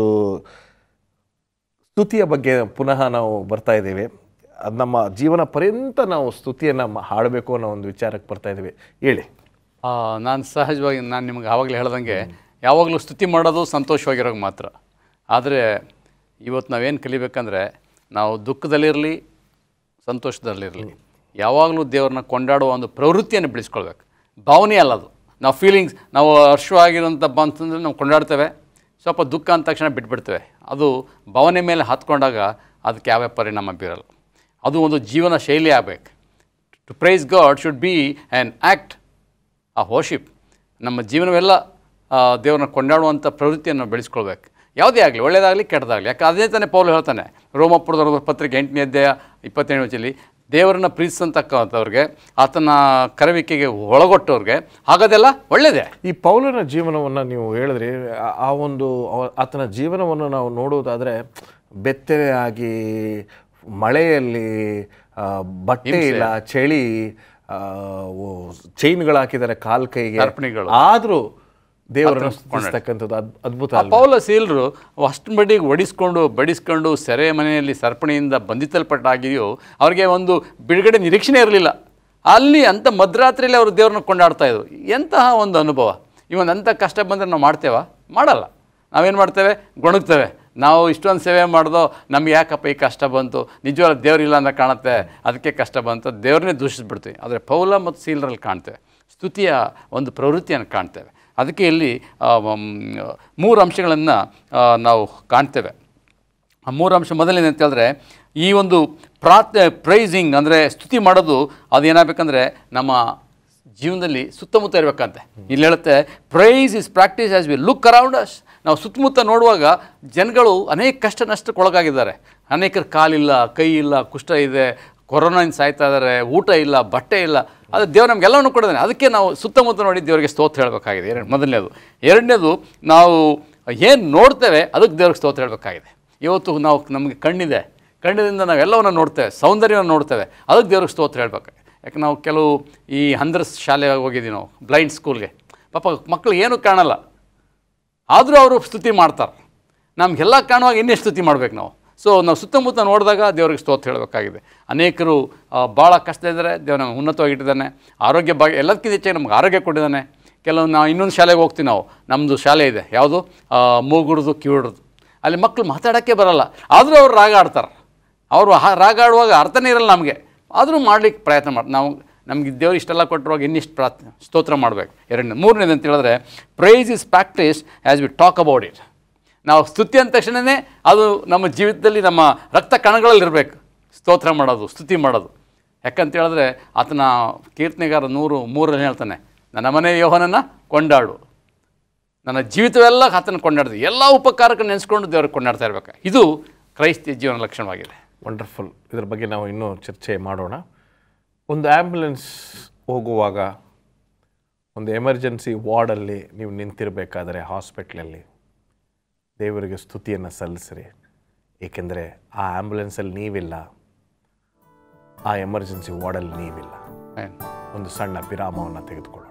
ಸ್ತುತಿಯ ಬಗ್ಗೆ ಪುನಃ ನಾವು ಬರ್ತಾ ಇದ್ದೇವೆ. ಅದು ನಮ್ಮ ಜೀವನ ಪರ್ಯಂತ ನಾವು ಸ್ತುತಿಯನ್ನು ಹಾಡಬೇಕು ಅನ್ನೋ ಒಂದು ವಿಚಾರಕ್ಕೆ ಬರ್ತಾ ಇದ್ದೀವಿ. ಹೇಳಿ. ನಾನು ಸಹಜವಾಗಿ ನಾನು ನಿಮ್ಗೆ ಆವಾಗಲೇ ಹೇಳ್ದಂಗೆ ಯಾವಾಗಲೂ ಸ್ತುತಿ ಮಾಡೋದು ಸಂತೋಷವಾಗಿರೋದು ಮಾತ್ರ. ಆದರೆ ಇವತ್ತು ನಾವೇನು ಕಲಿಬೇಕಂದ್ರೆ, ನಾವು ದುಃಖದಲ್ಲಿರಲಿ ಸಂತೋಷದಲ್ಲಿರಲಿ ಯಾವಾಗಲೂ ದೇವ್ರನ್ನ ಕೊಂಡಾಡುವ ಒಂದು ಪ್ರವೃತ್ತಿಯನ್ನು ಬೆಳೆಸ್ಕೊಳ್ಬೇಕು. ಭಾವನೆ ಅಲ್ಲ ಅದು. ನಾವು ಫೀಲಿಂಗ್ಸ್, ನಾವು ಹರ್ಷವಾಗಿರೋಂಥ ಬಂತಂದರೆ ನಾವು ಕೊಂಡಾಡ್ತೇವೆ, ಸ್ವಲ್ಪ ದುಃಖ ಅಂದ ತಕ್ಷಣ ಬಿಟ್ಬಿಡ್ತೇವೆ. ಅದು ಭಾವನೆ ಮೇಲೆ ಹತ್ಕೊಂಡಾಗ ಅದಕ್ಕೆ ಯಾವ ಪರಿಣಾಮ ಬೀರಲ್ಲ. ಅದು ಒಂದು ಜೀವನ ಶೈಲಿ ಆಗಬೇಕು. To praise God should be an act a worship. ನಮ್ಮ ಜೀವನವೆಲ್ಲ ದೇವ್ರನ್ನ ಕೊಂಡಾಡುವಂಥ ಪ್ರವೃತ್ತಿಯನ್ನು ಬೆಳೆಸ್ಕೊಳ್ಬೇಕು. ಯಾವುದೇ ಆಗಲಿ, ಒಳ್ಳೆಯದಾಗಲಿ ಕೆಟ್ಟದಾಗಲಿ. ಯಾಕೆ ಅದೇ ತಾನೇ ಪೌಲ್ ಹೇಳ್ತಾನೆ ರೋಮಪುರದ ಪತ್ರಿಕೆ ಎಂಟನೇ ಅಧ್ಯಾಯ ಇಪ್ಪತ್ತೇಳು ವಚನದಲ್ಲಿ, ದೇವರನ್ನು ಪ್ರೀತಿಸತಕ್ಕಂಥವ್ರಿಗೆ, ಆತನ ಕರೆವಿಕೆಗೆ ಒಳಗೊಟ್ಟವ್ರಿಗೆ ಹಾಗಾದೆಲ್ಲ ಒಳ್ಳೆಯದೇ. ಈ ಪೌಲನ ಜೀವನವನ್ನು ನೀವು ಹೇಳಿದ್ರಿ, ಆ ಒಂದು ಆತನ ಜೀವನವನ್ನು ನಾವು ನೋಡುವುದಾದರೆ, ಬೆತ್ತಲೆ ಆಗಿ ಮಳೆಯಲ್ಲಿ, ಬಟ್ಟೆ ಇಲ್ಲ, ಚಳಿ, ಚೈನ್ಗಳು ಹಾಕಿದ್ದಾರೆ ಕಾಲ್ ಕೈಗೆ, ಅರ್ಪಣೆಗಳು, ಆದರೂ ದೇವರನ್ನು ಸ್ತುತಿಸ್ತಕ್ಕಂಥದ್ದು ಅದ್ಭುತ. ಪೌಲ ಸೀಲರು ಅಷ್ಟು ಮಟ್ಟಿಗೆ ಒಡಿಸ್ಕೊಂಡು ಬಡಿಸ್ಕೊಂಡು ಸೆರೆ ಮನೆಯಲ್ಲಿ ಸರಪಣಿಯಿಂದ ಬಂಧಿಸಲ್ಪಟ್ಟಾಗಿಯೋ ಅವ್ರಿಗೆ ಒಂದು ಬಿಡುಗಡೆ ನಿರೀಕ್ಷಣೆ ಇರಲಿಲ್ಲ. ಅಲ್ಲಿ ಅಂಥ ಮಧ್ಯರಾತ್ರಿಯಲ್ಲಿ ಅವರು ದೇವ್ರನ್ನ ಕೊಂಡಾಡ್ತಾಯಿದ್ರು. ಎಂತಹ ಒಂದು ಅನುಭವ. ಇವೊಂದು ಅಂಥ ಕಷ್ಟ ಬಂದರೆ ನಾವು ಮಾಡ್ತೇವಾ? ಮಾಡಲ್ಲ. ನಾವೇನು ಮಾಡ್ತೇವೆ? ಗೊಣಗ್ತೇವೆ. ನಾವು ಇಷ್ಟೊಂದು ಸೇವೆ ಮಾಡ್ದೋ, ನಮ್ಗೆ ಯಾಕಪ್ಪ ಈ ಕಷ್ಟ ಬಂತು, ನಿಜವಾದ ದೇವರಿಲ್ಲ ಅಂತ ಕಾಣುತ್ತೆ, ಅದಕ್ಕೆ ಕಷ್ಟ ಬಂತು, ದೇವ್ರನ್ನೇ ದೂಷಿಸ್ಬಿಡ್ತೀವಿ. ಆದರೆ ಪೌಲ ಮತ್ತು ಸೀಲರಲ್ಲಿ ಕಾಣ್ತೇವೆ ಸ್ತುತಿಯ ಒಂದು ಪ್ರವೃತ್ತಿಯನ್ನು ಕಾಣ್ತೇವೆ. ಅದಕ್ಕೆ ಇಲ್ಲಿ ಮೂರು ಅಂಶಗಳನ್ನು ನಾವು ಕಾಣ್ತೇವೆ. ಆ ಮೂರು ಅಂಶ ಮೊದಲನೇದು ಅಂತ ಹೇಳಿದ್ರೆ, ಈ ಒಂದು ಪ್ರಾತ್ ಪ್ರೈಸಿಂಗ್ ಅಂದರೆ ಸ್ತುತಿ ಮಾಡೋದು ಅದು ಏನಾಗಬೇಕಂದ್ರೆ ನಮ್ಮ ಜೀವನದಲ್ಲಿ ಸುತ್ತಮುತ್ತ ಇರಬೇಕಂತೆ. ಇಲ್ಲಿ ಹೇಳುತ್ತೆ, praise is practice as we look around us. ನಾವು ಸುತ್ತಮುತ್ತ ನೋಡುವಾಗ ಜನಗಳು ಅನೇಕ ಕಷ್ಟ ನಷ್ಟಕ್ಕೊಳಗಾಗಿದ್ದಾರೆ. ಅನೇಕರ ಕಾಲಿಲ್ಲ, ಕೈ ಇಲ್ಲ, ಕುಷ್ಠ ಇದೆ, ಕೊರೋನಾಯಿಂದ ಸಾಯ್ತಾ ಇದ್ದಾರೆ, ಊಟ ಇಲ್ಲ, ಬಟ್ಟೆ ಇಲ್ಲ. ಅದು ದೇವ್ರು ನಮಗೆಲ್ಲವನ್ನು ಕೊಡಿದ್ದಾನೆ. ಅದಕ್ಕೆ ನಾವು ಸುತ್ತಮುತ್ತ ನೋಡಿ ದೇವರಿಗೆ ಸ್ತೋತ್ರ ಹೇಳಬೇಕಾಗಿದೆ. ಎರಡು ಮೊದಲನೇದು. ಎರಡನೇದು, ನಾವು ಏನು ನೋಡ್ತೇವೆ ಅದಕ್ಕೆ ದೇವ್ರಿಗೆ ಸ್ತೋತ್ರ ಹೇಳಬೇಕಾಗಿದೆ. ಇವತ್ತು ನಾವು ನಮಗೆ ಕಣ್ಣಿದೆ, ಕಣ್ಣಿನಿಂದ ನಾವೆಲ್ಲವನ್ನು ನೋಡ್ತೇವೆ, ಸೌಂದರ್ಯವನ್ನು ನೋಡ್ತೇವೆ, ಅದಕ್ಕೆ ದೇವ್ರಿಗೆ ಸ್ತೋತ್ರ ಹೇಳಬೇಕಾಗಿದೆ. ಯಾಕೆ ನಾವು ಕೆಲವು ಈ ಹಂದರ್ಸ್ ಶಾಲೆಗೆ ಹೋಗಿದ್ದೀವಿ, ನಾವು ಬ್ಲೈಂಡ್ ಸ್ಕೂಲ್ಗೆ. ಪಾಪ ಮಕ್ಕಳು ಏನೂ ಕಾಣಲ್ಲ, ಆದರೂ ಅವರು ಸ್ತುತಿ ಮಾಡ್ತಾರೆ. ನಮಗೆಲ್ಲ ಕಾಣುವಾಗ ಇನ್ನೆಷ್ಟು ಸ್ತುತಿ ಮಾಡಬೇಕು ನಾವು. ಸೊ ನಾವು ಸುತ್ತಮುತ್ತ ನೋಡಿದಾಗ ದೇವ್ರಿಗೆ ಸ್ತೋತ್ರ ಹೇಳಬೇಕಾಗಿದೆ. ಅನೇಕರು ಭಾಳ ಕಷ್ಟ ಇದ್ದರೆ ದೇವ್ರು ನಮಗೆ ಉನ್ನತವಾಗಿಟ್ಟಿದ್ದಾನೆ. ಆರೋಗ್ಯ ಭಾಗ್ಯ ಎಲ್ಲದಕ್ಕಿಂತ ಹೆಚ್ಚಾಗಿ ನಮ್ಗೆ ಆರೋಗ್ಯ ಕೊಟ್ಟಿದ್ದಾನೆ. ಕೆಲವು ನಾವು ಇನ್ನೊಂದು ಶಾಲೆಗೆ ಹೋಗ್ತೀವಿ, ನಾವು ನಮ್ಮದು ಶಾಲೆ ಇದೆ, ಯಾವುದು ಮೂಗುಡ್ದು ಕಿವಿಡ್ದು. ಅಲ್ಲಿ ಮಕ್ಕಳು ಮಾತಾಡೋಕ್ಕೆ ಬರೋಲ್ಲ, ಆದರೂ ಅವ್ರು ರಾಗ ಆಡ್ತಾರೆ. ಅವರು ರಾಗ ಆಡುವಾಗ ಅರ್ಥನೇ ಇರಲ್ಲ ನಮಗೆ, ಆದರೂ ಮಾಡಲಿಕ್ಕೆ ಪ್ರಯತ್ನ ಮಾಡಿ ನಾವು ನಮಗೆ ದೇವ್ರು ಇಷ್ಟೆಲ್ಲ ಕೊಟ್ಟಿರುವಾಗ ಇನ್ನಿಷ್ಟು ಪ್ರಾರ್ಥನೆ ಸ್ತೋತ್ರ ಮಾಡಬೇಕು. ಎರಡನೇ. ಮೂರನೇದು ಅಂತ ಹೇಳಿದ್ರೆ, praise is practice as we talk about it. ನಾವು ಸ್ತುತಿ ಅಂದ ತಕ್ಷಣವೇ ಅದು ನಮ್ಮ ಜೀವಿತದಲ್ಲಿ ನಮ್ಮ ರಕ್ತ ಕಣಗಳಲ್ಲಿರಬೇಕು, ಸ್ತೋತ್ರ ಮಾಡೋದು, ಸ್ತುತಿ ಮಾಡೋದು. ಯಾಕಂತ ಹೇಳಿದ್ರೆ ಆತನ ಕೀರ್ತನೆಗಾರ ನೂರು ಮೂರರಲ್ಲಿ ಹೇಳ್ತಾನೆ, ನನ್ನ ಮನೆ ಯೆಹೋವನನ್ನು ಕೊಂಡಾಡು. ನನ್ನ ಜೀವಿತವೆಲ್ಲ ಆತನ ಕೊಂಡಾಡ್ದು, ಎಲ್ಲ ಉಪಕಾರಕ್ಕೆ ನೆನೆಸ್ಕೊಂಡು ದೇವ್ರಿಗೆ ಕೊಂಡಾಡ್ತಾ ಇರಬೇಕು. ಇದು ಕ್ರೈಸ್ತ ಜೀವನ ಲಕ್ಷಣವಾಗಿದೆ. ವಂಡರ್ಫುಲ್. ಇದ್ರ ಬಗ್ಗೆ ನಾವು ಇನ್ನೂ ಚರ್ಚೆ ಮಾಡೋಣ. ಒಂದು ಆ್ಯಂಬುಲೆನ್ಸ್ ಹೋಗುವಾಗ, ಒಂದು ಎಮರ್ಜೆನ್ಸಿ ವಾರ್ಡಲ್ಲಿ ನೀವು ನಿಂತಿರಬೇಕಾದರೆ ಹಾಸ್ಪಿಟ್ಲಲ್ಲಿ ದೇವರಿಗೆ ಸ್ತುತಿಯನ್ನು ಸಲ್ಲಿಸ್ರಿ. ಏಕೆಂದರೆ ಆ ಆ್ಯಂಬುಲೆನ್ಸಲ್ಲಿ ನೀವಿಲ್ಲ, ಆ ಎಮರ್ಜೆನ್ಸಿ ವಾರ್ಡಲ್ಲಿ ನೀವಿಲ್ಲ. ಒಂದು ಸಣ್ಣ ವಿರಾಮವನ್ನು ತೆಗೆದುಕೊಳ್ಳೋಣ.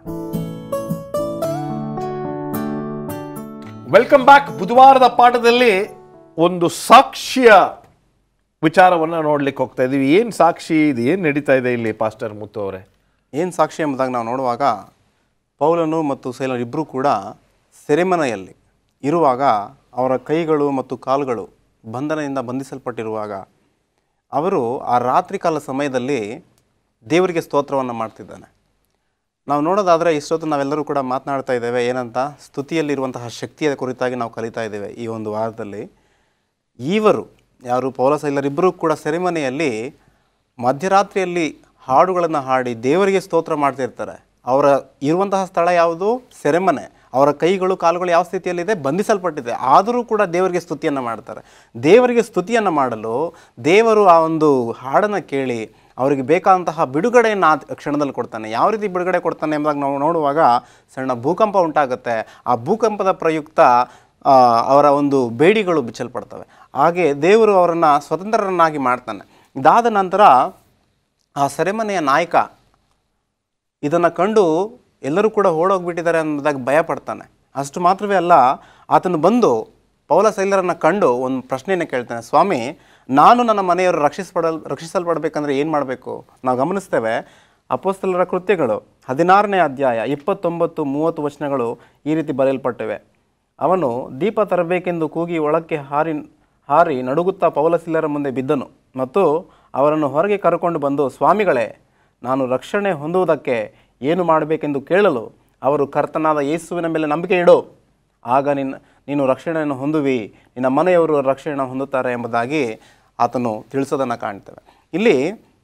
Welcome back. ಬುಧವಾರದ ಪಾಠದಲ್ಲಿ ಒಂದು ಸಾಕ್ಷ್ಯ ವಿಚಾರವನ್ನು ನೋಡ್ಲಿಕ್ಕೆ ಹೋಗ್ತಾ ಇದ್ದೀವಿ. ಏನು ಸಾಕ್ಷಿ ಇದು, ಏನು ನಡೀತಾ ಇದೆ ಇಲ್ಲಿ ಪಾಸ್ಟರ್ ಮುತ್ತು ಅವರೇ? ಏನು ಸಾಕ್ಷಿ ಎಂಬುದಾಗಿ ನಾವು ನೋಡುವಾಗ, ಪೌಲನು ಮತ್ತು ಸೈಲರು ಇಬ್ಬರೂ ಕೂಡ ಸೆರೆಮನೆಯಲ್ಲಿ ಇರುವಾಗ ಅವರ ಕೈಗಳು ಮತ್ತು ಕಾಲುಗಳು ಬಂಧನದಿಂದ ಬಂಧಿಸಲ್ಪಟ್ಟಿರುವಾಗ ಅವರು ಆ ರಾತ್ರಿ ಕಾಲ ಸಮಯದಲ್ಲಿ ದೇವರಿಗೆ ಸ್ತೋತ್ರವನ್ನು ಮಾಡ್ತಿದ್ದಾನೆ. ನಾವು ನೋಡೋದಾದರೆ ಇಷ್ಟೊತ್ತು ನಾವೆಲ್ಲರೂ ಕೂಡ ಮಾತನಾಡ್ತಾ ಇದ್ದೇವೆ ಏನಂತ, ಸ್ತುತಿಯಲ್ಲಿರುವಂತಹ ಶಕ್ತಿಯ ಕುರಿತಾಗಿ ನಾವು ಕಲಿತಾ ಇದ್ದೇವೆ ಈ ಒಂದು ವಾರದಲ್ಲಿ. ಇವರು ಯಾರು ಪೌಲ ಸೈಲರಿಬ್ಬರೂ ಕೂಡ ಸೆರೆಮನೆಯಲ್ಲಿ ಮಧ್ಯರಾತ್ರಿಯಲ್ಲಿ ಹಾಡುಗಳನ್ನು ಹಾಡಿ ದೇವರಿಗೆ ಸ್ತೋತ್ರ ಮಾಡ್ತಿರ್ತಾರೆ. ಅವರ ಇರುವಂತಹ ಸ್ಥಳ ಯಾವುದು? ಸೆರೆಮನೆ. ಅವರ ಕೈಗಳು ಕಾಲುಗಳು ಯಾವ ಸ್ಥಿತಿಯಲ್ಲಿದೆ? ಬಂಧಿಸಲ್ಪಟ್ಟಿದೆ. ಆದರೂ ಕೂಡ ದೇವರಿಗೆ ಸ್ತುತಿಯನ್ನು ಮಾಡ್ತಾರೆ. ದೇವರಿಗೆ ಸ್ತುತಿಯನ್ನು ಮಾಡಲು ದೇವರು ಆ ಒಂದು ಹಾಡನ್ನು ಕೇಳಿ ಅವರಿಗೆ ಬೇಕಾದಂತಹ ಬಿಡುಗಡೆಯನ್ನು ಆ ಕ್ಷಣದಲ್ಲಿ ಕೊಡ್ತಾನೆ. ಯಾವ ರೀತಿ ಬಿಡುಗಡೆ ಕೊಡ್ತಾನೆ ಎಂಬುದಾಗಿ ನಾವು ನೋಡುವಾಗ ಸಣ್ಣ ಭೂಕಂಪ ಉಂಟಾಗುತ್ತೆ. ಆ ಭೂಕಂಪದ ಪ್ರಯುಕ್ತ ಅವರ ಒಂದು ಬೇಡಿಗಳು ಬಿಚ್ಚಲ್ಪಡ್ತವೆ. ಹಾಗೆ ದೇವರು ಅವರನ್ನು ಸ್ವತಂತ್ರರನ್ನಾಗಿ ಮಾಡ್ತಾನೆ. ಇದಾದ ನಂತರ ಆ ಸೆರೆಮನೆಯ ನಾಯಕ ಇದನ್ನು ಕಂಡು ಎಲ್ಲರೂ ಕೂಡ ಓಡೋಗ್ಬಿಟ್ಟಿದ್ದಾರೆ ಅನ್ನೋದಾಗಿ ಭಯ ಪಡ್ತಾನೆ. ಅಷ್ಟು ಮಾತ್ರವೇ ಅಲ್ಲ, ಆತನು ಬಂದು ಪೌಲ ಸೈಲರನ್ನು ಕಂಡು ಒಂದು ಪ್ರಶ್ನೆಯನ್ನು ಕೇಳ್ತಾನೆ, ಸ್ವಾಮಿ, ನಾನು ನನ್ನ ಮನೆಯವರು ರಕ್ಷಿಸಪಡಲ್ ರಕ್ಷಿಸಲ್ಪಡಬೇಕಂದ್ರೆ ಏನು ಮಾಡಬೇಕು? ನಾವು ಗಮನಿಸ್ತೇವೆ ಅಪೊಸ್ತಲರ ಕೃತ್ಯಗಳು ಹದಿನಾರನೇ ಅಧ್ಯಾಯ ಇಪ್ಪತ್ತೊಂಬತ್ತು ಮೂವತ್ತು ವಚನಗಳು ಈ ರೀತಿ ಬರೆಯಲ್ಪಟ್ಟಿವೆ. ಅವನು ದೀಪ ತರಬೇಕೆಂದು ಕೂಗಿ ಒಳಕ್ಕೆ ಹಾರಿ ಹಾರಿ ನಡುಗುತ್ತಾ ಪೌಲ ಸೈಲರ ಮುಂದೆ ಬಿದ್ದನು ಮತ್ತು ಅವರನ್ನು ಹೊರಗೆ ಕರೆಕೊಂಡು ಬಂದು, ಸ್ವಾಮಿಗಳೇ, ನಾನು ರಕ್ಷಣೆ ಹೊಂದುವುದಕ್ಕೆ ಏನು ಮಾಡಬೇಕೆಂದು ಕೇಳಲು ಅವರು ಕರ್ತನಾದ ಯೇಸುವಿನ ಮೇಲೆ ನಂಬಿಕೆ ಇಡು, ಆಗ ನಿನ್ನ ನೀನು ರಕ್ಷಣೆಯನ್ನು ಹೊಂದುವಿ, ನಿನ್ನ ಮನೆಯವರು ರಕ್ಷಣೆಯನ್ನು ಹೊಂದುತ್ತಾರೆ ಎಂಬುದಾಗಿ ಆತನು ತಿಳಿಸೋದನ್ನು ಕಾಣ್ತೇವೆ. ಇಲ್ಲಿ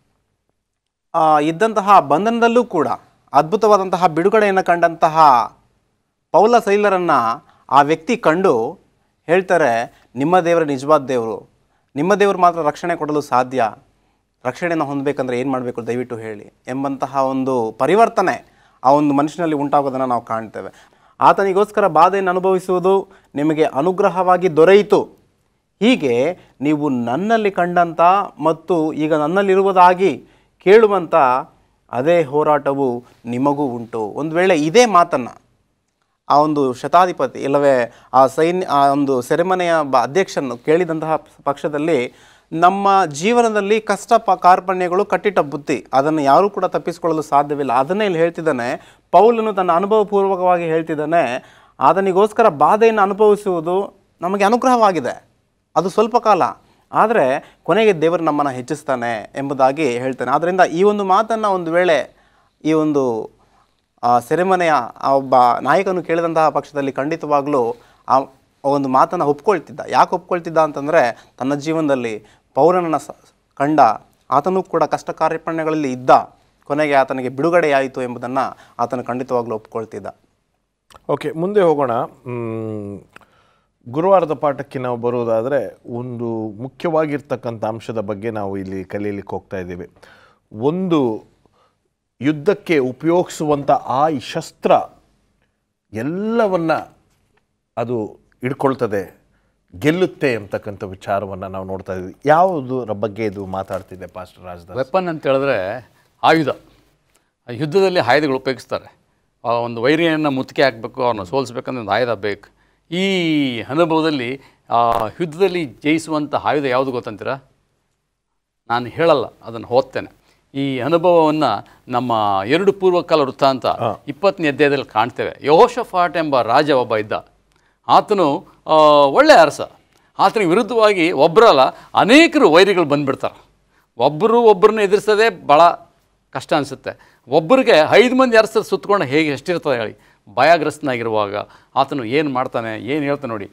ಇದ್ದಂತಹ ಬಂಧನದಲ್ಲೂ ಕೂಡ ಅದ್ಭುತವಾದಂತಹ ಬಿಡುಗಡೆಯನ್ನು ಕಂಡಂತಹ ಪೌಲ ಸೈಲರನ್ನು ಆ ವ್ಯಕ್ತಿ ಕಂಡು ಹೇಳ್ತಾರೆ, ನಿಮ್ಮ ದೇವರ ನಿಜವಾದ ದೇವರು, ನಿಮ್ಮ ದೇವರು ಮಾತ್ರ ರಕ್ಷಣೆ ಕೊಡಲು ಸಾಧ್ಯ, ರಕ್ಷಣೆಯನ್ನು ಹೊಂದಬೇಕಂದ್ರೆ ಏನು ಮಾಡಬೇಕು ದಯವಿಟ್ಟು ಹೇಳಿ ಎಂಬಂತಹ ಒಂದು ಪರಿವರ್ತನೆ ಆ ಒಂದು ಮನುಷ್ಯನಲ್ಲಿ ಉಂಟಾಗೋದನ್ನು ನಾವು ಕಾಣ್ತೇವೆ. ಆತನಿಗೋಸ್ಕರ ಬಾಧೆಯನ್ನು ಅನುಭವಿಸುವುದು ನಿಮಗೆ ಅನುಗ್ರಹವಾಗಿ ದೊರೆಯಿತು. ಹೀಗೆ ನೀವು ನನ್ನಲ್ಲಿ ಕಂಡಂಥ ಮತ್ತು ಈಗ ನನ್ನಲ್ಲಿರುವುದಾಗಿ ಕೇಳುವಂಥ ಅದೇ ಹೋರಾಟವು ನಿಮಗೂ ಉಂಟು. ಒಂದು ವೇಳೆ ಇದೇ ಮಾತನ್ನು ಆ ಒಂದು ಶತಾಧಿಪತಿ ಇಲ್ಲವೇ ಆ ಸೈನ್ಯ ಆ ಒಂದು ಸೆರೆಮನೆಯ ಬ ಅಧ್ಯಕ್ಷನ್ನು ಕೇಳಿದಂತಹ ಪಕ್ಷದಲ್ಲಿ ನಮ್ಮ ಜೀವನದಲ್ಲಿ ಕಷ್ಟ ಪ ಕಾರ್ಪಣ್ಯಗಳು ಕಟ್ಟಿಟ್ಟ ಬುತ್ತಿ, ಅದನ್ನು ಯಾರೂ ಕೂಡ ತಪ್ಪಿಸಿಕೊಳ್ಳಲು ಸಾಧ್ಯವಿಲ್ಲ. ಅದನ್ನೇ ಇಲ್ಲಿ ಹೇಳ್ತಿದ್ದಾನೆ ಪೌಲನು, ತನ್ನ ಅನುಭವಪೂರ್ವಕವಾಗಿ ಹೇಳ್ತಿದ್ದಾನೆ, ಆತನಿಗೋಸ್ಕರ ಬಾಧೆಯನ್ನು ಅನುಭವಿಸುವುದು ನಮಗೆ ಅನುಗ್ರಹವಾಗಿದೆ. ಅದು ಸ್ವಲ್ಪ ಕಾಲ, ಆದರೆ ಕೊನೆಗೆ ದೇವರು ನಮ್ಮನ್ನು ಹೆಚ್ಚಿಸ್ತಾನೆ ಎಂಬುದಾಗಿ ಹೇಳ್ತಾನೆ. ಆದ್ದರಿಂದ ಈ ಒಂದು ಮಾತನ್ನು ಒಂದು ವೇಳೆ ಈ ಒಂದು ಸೆರೆಮನೆಯ ಆ ಒಬ್ಬ ನಾಯಕನು ಕೇಳಿದಂತಹ ಪಕ್ಷದಲ್ಲಿ ಖಂಡಿತವಾಗ್ಲೂ ಆ ಒಂದು ಮಾತನ್ನು ಒಪ್ಕೊಳ್ತಿದ್ದ. ಯಾಕೆ ಒಪ್ಕೊಳ್ತಿದ್ದ ಅಂತಂದರೆ ತನ್ನ ಜೀವನದಲ್ಲಿ ಪೌಲನನ್ನು ಸ ಕಂಡ, ಆತನೂ ಕೂಡ ಕಷ್ಟ ಕಾರ್ಯಪಣ್ಯಗಳಲ್ಲಿ ಇದ್ದ, ಕೊನೆಗೆ ಆತನಿಗೆ ಬಿಡುಗಡೆಯಾಯಿತು ಎಂಬುದನ್ನು ಆತನು ಖಂಡಿತವಾಗ್ಲೂ ಒಪ್ಕೊಳ್ತಿದ್ದ. ಓಕೆ, ಮುಂದೆ ಹೋಗೋಣ. ಗುರುವಾರದ ಪಾಠಕ್ಕೆ ನಾವು ಬರುವುದಾದರೆ ಒಂದು ಮುಖ್ಯವಾಗಿರ್ತಕ್ಕಂಥ ಅಂಶದ ಬಗ್ಗೆ ನಾವು ಇಲ್ಲಿ ಕಲೀಲಿಕ್ಕೆ ಹೋಗ್ತಾ ಇದ್ದೀವಿ. ಒಂದು ಯುದ್ಧಕ್ಕೆ ಉಪಯೋಗಿಸುವಂಥ ಆ ಶಸ್ತ್ರ ಎಲ್ಲವನ್ನ ಅದು ಹಿಡ್ಕೊಳ್ತದೆ, ಗೆಲ್ಲುತ್ತೆ ಅಂತಕ್ಕಂಥ ವಿಚಾರವನ್ನು ನಾವು ನೋಡ್ತಾ ಇದ್ದೀವಿ. ಯಾವುದರ ಬಗ್ಗೆ ಇದು ಮಾತಾಡ್ತಿದೆ ಪಾಸ್ಟರ್ ರಾಜದಾಸ್? ವೆಪನ್ ಅಂತ ಹೇಳಿದ್ರೆ ಆಯುಧ. ಯುದ್ಧದಲ್ಲಿ ಆಯುಧಗಳು ಉಪಯೋಗಿಸ್ತಾರೆ. ಒಂದು ವೈರಿಯನ್ನು ಮುತ್ತಿಗೆ ಹಾಕಬೇಕು, ಅವ್ರನ್ನ ಸೋಲಿಸ್ಬೇಕಂದ್ರೆ ಒಂದು ಆಯುಧ ಬೇಕು. ಈ ಅನುಭವದಲ್ಲಿ ಯುದ್ಧದಲ್ಲಿ ಜಯಿಸುವಂಥ ಆಯುಧ ಯಾವುದು ಗೊತ್ತಂತೀರಾ? ನಾನು ಹೇಳಲ್ಲ, ಅದನ್ನು ಓದ್ತೇನೆ. ಈ ಅನುಭವವನ್ನು ನಮ್ಮ ಎರಡು ಪೂರ್ವಕಾಲ ವೃತ್ತಾಂತ ಇಪ್ಪತ್ತನೇ ಅಧ್ಯಾಯದಲ್ಲಿ ಕಾಣ್ತೇವೆ. ಯೆಹೋಷಾಫಾಟ್ ಎಂಬ ರಾಜ ಒಬ್ಬ ಇದ್ದ. ಆತನು ಒಳ್ಳೆಯ ಅರಸ. ಆತನಿಗೆ ವಿರುದ್ಧವಾಗಿ ಒಬ್ಬರಲ್ಲ ಅನೇಕರು ವೈರಿಗಳು ಬಂದುಬಿಡ್ತಾರೆ. ಒಬ್ಬರು ಒಬ್ಬರನ್ನ ಎದುರಿಸೋದೇ ಭಾಳ ಕಷ್ಟ ಅನಿಸುತ್ತೆ. ಒಬ್ಬರಿಗೆ ಐದು ಮಂದಿ ಅರಸರು ಸುತ್ತಕೊಂಡು ಹೇಗೆ ಎಷ್ಟಿರ್ತದೆ ಹೇಳಿ. ಭಯಗ್ರಸ್ತನಾಗಿರುವಾಗ ಆತನು ಏನು ಮಾಡ್ತಾನೆ, ಏನು ಹೇಳ್ತಾನೆ ನೋಡಿ.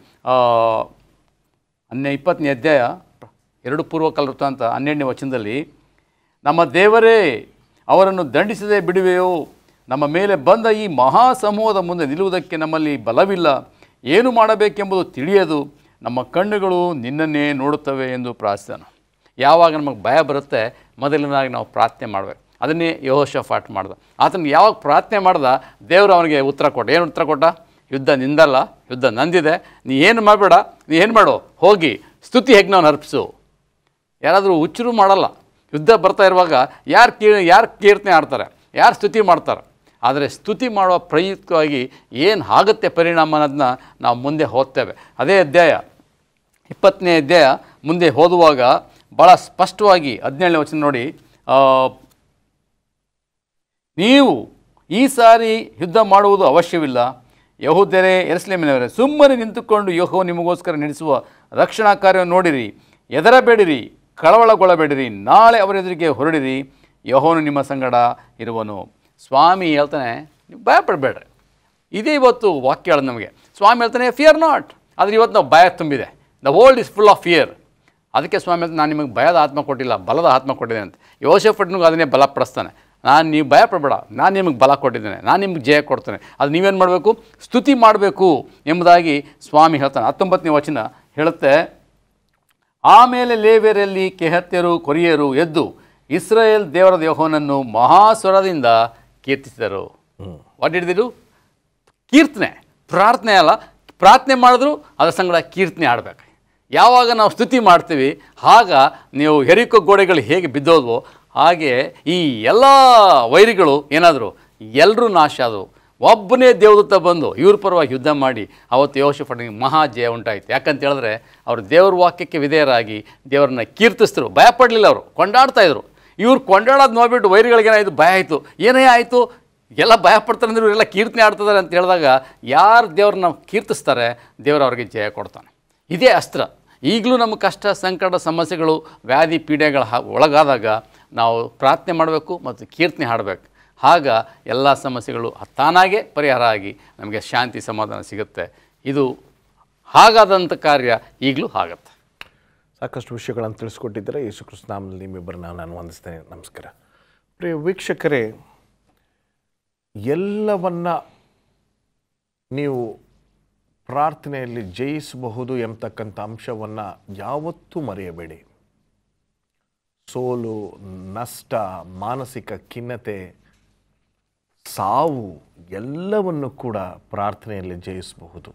ಹನ್ನೆ ಇಪ್ಪತ್ತನೇ ಅಧ್ಯಾಯ ಎರಡು ಪೂರ್ವಕಾಲ ವೃತ್ತಾಂತ ಹನ್ನೆರಡನೇ ವಚನದಲ್ಲಿ, ನಮ್ಮ ದೇವರೇ ಅವರನ್ನು ದಂಡಿಸದೆ ಬಿಡುವೆಯೋ, ನಮ್ಮ ಮೇಲೆ ಬಂದ ಈ ಮಹಾ ಸಮೂಹದ ಮುಂದೆ ನಿಲ್ಲುವುದಕ್ಕೆ ನಮ್ಮಲ್ಲಿ ಬಲವಿಲ್ಲ, ಏನು ಮಾಡಬೇಕೆಂಬುದು ತಿಳಿಯದು, ನಮ್ಮ ಕಣ್ಣುಗಳು ನಿನ್ನನ್ನೇ ನೋಡುತ್ತವೆ ಎಂದು ಪ್ರಾರ್ಥನೆ. ಯಾವಾಗ ನಮಗೆ ಭಯ ಬರುತ್ತೆ ಮೊದಲನೇದಾಗಿ ನಾವು ಪ್ರಾರ್ಥನೆ ಮಾಡಬೇಕು. ಅದನ್ನೇ ಯೆಹೋಷಾಫಾಟ್ ಮಾಡ್ದ. ಆತನಿಗೆ ಯಾವಾಗ ಪ್ರಾರ್ಥನೆ ಮಾಡ್ದ ದೇವರು ಅವನಿಗೆ ಉತ್ತರ ಕೊಟ್ಟ. ಏನು ಉತ್ತರ ಕೊಟ್ಟ? ಯುದ್ಧ ನಿಂದಲ್ಲ, ಯುದ್ಧ ನಂದಿದೆ, ನೀ ಏನು ಮಾಡಬೇಡ, ನೀ ಏನು ಮಾಡು, ಹೋಗಿ ಸ್ತುತಿ ಯಜ್ಞವನ್ನು ಅರ್ಪಿಸು. ಯಾರಾದರೂ ಹುಚ್ಚರು ಮಾಡಲ್ಲ. ಯುದ್ಧ ಬರ್ತಾ ಇರುವಾಗ ಯಾರು ಕೀ ಯಾರು ಕೀರ್ತನೆ ಆಡ್ತಾರೆ, ಯಾರು ಸ್ತುತಿ ಮಾಡ್ತಾರೆ. ಆದರೆ ಸ್ತುತಿ ಮಾಡುವ ಪ್ರಯುಕ್ತವಾಗಿ ಏನು ಆಗುತ್ತೆ ಪರಿಣಾಮ ಅನ್ನೋದನ್ನ ನಾವು ಮುಂದೆ ಓದ್ತೇವೆ. ಅದೇ ಅಧ್ಯಾಯ ಇಪ್ಪತ್ತನೇ ಅಧ್ಯಾಯ ಮುಂದೆ ಓದುವಾಗ ಭಾಳ ಸ್ಪಷ್ಟವಾಗಿ ಹದಿನೇಳನೇ ವಚನ ನೋಡಿ, ನೀವು ಈ ಸಾರಿ ಯುದ್ಧ ಮಾಡುವುದು ಅವಶ್ಯವಿಲ್ಲ, ಯೆಹೂದ್ಯರೇ ಯೆರೂಸಲೇಮಿನವರೇ ಸುಮ್ಮನೆ ನಿಂತುಕೊಂಡು ಯೆಹೋವ ನಿಮಗೋಸ್ಕರ ನಡೆಸುವ ರಕ್ಷಣಾ ಕಾರ್ಯವನ್ನು ನೋಡಿರಿ, ಹೆದರಬೇಡಿರಿ, ಕಳವಳಗೊಳ್ಳಬೇಡಿರಿ, ನಾಳೆ ಅವರ ಎದುರಿಗೆ ಹೊರಡಿರಿ, ಯೆಹೋವನು ನಿಮ್ಮ ಸಂಗಡ ಇರುವನು. ಸ್ವಾಮಿ ಹೇಳ್ತಾನೆ, ನೀವು ಭಯಪಡಬೇಡ್ರಿ. ಇದೇ ಇವತ್ತು ವಾಕ್ಯಗಳು ನಮಗೆ. ಸ್ವಾಮಿ ಹೇಳ್ತಾನೆ ಫಿಯರ್ ನಾಟ್. ಆದರೆ ಇವತ್ತು ನಾವು ಭಯ ತುಂಬಿದೆ. The world is full of fear. ಅದಕ್ಕೆ ಸ್ವಾಮಿ ಹೇಳ್ತಾನೆ, ನಾನು ನಿಮಗೆ ಭಯದ ಆತ್ಮ ಕೊಟ್ಟಿಲ್ಲ, ಬಲದ ಆತ್ಮ ಕೊಟ್ಟಿದ್ದೇನೆ ಅಂತ. ಯೆಹೋಷಾಫಾಟನಿಗೂ ಅದನ್ನೇ ಬಲಪಡಿಸ್ತಾನೆ. ನಾನು ನೀವು ಭಯಪಡಬೇಡ, ನಾನು ನಿಮಗೆ ಬಲ ಕೊಟ್ಟಿದ್ದೇನೆ, ನಾನು ನಿಮ್ಗೆ ಜಯ ಕೊಡ್ತೇನೆ, ಅದು ನೀವೇನು ಮಾಡಬೇಕು? ಸ್ತುತಿ ಮಾಡಬೇಕು ಎಂಬುದಾಗಿ ಸ್ವಾಮಿ ಹೇಳ್ತಾನೆ. ಹತ್ತೊಂಬತ್ತನೇ ವಚನ ಹೇಳುತ್ತೆ, ಆಮೇಲೆ ಲೇವಿಯರಲ್ಲಿ ಕೆಹತ್ಯರು ಕೊರಿಯರು ಎದ್ದು ಇಸ್ರಾಯೇಲ್ ದೇವರ ಯೆಹೋವನನ್ನು ಮಹಾಸ್ವರದಿಂದ ಕೀರ್ತಿಸಿದರು. ವಾಟ್ ಹಿಡಿದಿರು? ಕೀರ್ತನೆ, ಪ್ರಾರ್ಥನೆ ಅಲ್ಲ. ಪ್ರಾರ್ಥನೆ ಮಾಡಿದ್ರು ಅದರ ಸಂಗಡ ಕೀರ್ತನೆ ಆಡಬೇಕು. ಯಾವಾಗ ನಾವು ಸ್ತುತಿ ಮಾಡ್ತೀವಿ ಆಗ ನೀವು ಹೆರಿಕೋ ಗೋಡೆಗಳು ಹೇಗೆ ಬಿದ್ದೋದ್ವೋ ಹಾಗೆ ಈ ಎಲ್ಲ ವೈರಿಗಳು ಏನಾದರೂ ಎಲ್ಲರೂ ನಾಶ ಆದವು. ಒಬ್ಬನೇ ದೇವದೂತ ಬಂದು ಇವ್ರ ಪರವಾಗಿ ಯುದ್ಧ ಮಾಡಿ ಅವತ್ತು ಯೆಹೋಷಾಫಾಟನಿಗೆ ಮಹಾ ಜಯ ಉಂಟಾಯಿತು. ಯಾಕಂತ ಹೇಳಿದ್ರೆ ಅವರು ದೇವ್ರ ವಾಕ್ಯಕ್ಕೆ ವಿಧೇಯರಾಗಿ ದೇವರನ್ನ ಕೀರ್ತಿಸಿದ್ರು. ಭಯಪಡಲಿಲ್ಲ, ಅವರು ಕೊಂಡಾಡ್ತಾಯಿದ್ರು. ಇವ್ರು ಕೊಂಡಾಡೋದು ನೋಡ್ಬಿಟ್ಟು ವೈರಿಗಳಿಗೇನಾಯಿತು? ಭಯ ಆಯಿತು. ಏನೇ ಆಯಿತು, ಎಲ್ಲ ಭಯಪಡ್ತಾರೆ ಅಂದರೆ ಇವರೆಲ್ಲ ಕೀರ್ತನೆ ಆಡ್ತಿದ್ದಾರೆ ಅಂತ ಹೇಳಿದಾಗ ಯಾರು ದೇವ್ರನ್ನ ಕೀರ್ತಿಸ್ತಾರೆ ದೇವರು ಅವ್ರಿಗೆ ಜಯ ಕೊಡ್ತಾನೆ. ಇದೇ ಅಸ್ತ್ರ. ಈಗಲೂ ನಮ್ಮ ಕಷ್ಟ, ಸಂಕಟ, ಸಮಸ್ಯೆಗಳು, ವ್ಯಾಧಿ, ಪೀಡೆಗಳ ಒಳಗಾದಾಗ ನಾವು ಪ್ರಾರ್ಥನೆ ಮಾಡಬೇಕು ಮತ್ತು ಕೀರ್ತನೆ ಹಾಡಬೇಕು. ಆಗ ಎಲ್ಲ ಸಮಸ್ಯೆಗಳು ತಾನಾಗೇ ಪರಿಹಾರ ಆಗಿ ನಮಗೆ ಶಾಂತಿ, ಸಮಾಧಾನ ಸಿಗುತ್ತೆ. ಇದು ಹಾಗಾದಂಥ ಕಾರ್ಯ ಈಗಲೂ ಆಗುತ್ತೆ. ಸಾಕಷ್ಟು ವಿಷಯಗಳನ್ನು ತಿಳಿಸ್ಕೊಟ್ಟಿದ್ದರೆ ಯೇಸು ಕ್ರಿಸ್ತ ನಾಮದಲ್ಲಿ ನಿಮ್ಮಿಬ್ಬರನ್ನ ನಾನು ವಂದಿಸ್ತೇನೆ. ನಮಸ್ಕಾರ. ಪ್ರಿಯ ವೀಕ್ಷಕರೇ, ಎಲ್ಲವನ್ನ ನೀವು ಪ್ರಾರ್ಥನೆಯಲ್ಲಿ ಜಯಿಸಬಹುದು ಎಂಬತಕ್ಕಂಥ ಅಂಶವನ್ನು ಯಾವತ್ತೂ ಮರೆಯಬೇಡಿ. ಸೋಲು, ನಷ್ಟ, ಮಾನಸಿಕ ಖಿನ್ನತೆ, ಸಾವು ಎಲ್ಲವನ್ನು ಕೂಡ ಪ್ರಾರ್ಥನೆಯಲ್ಲಿ ಜಯಿಸಬಹುದು.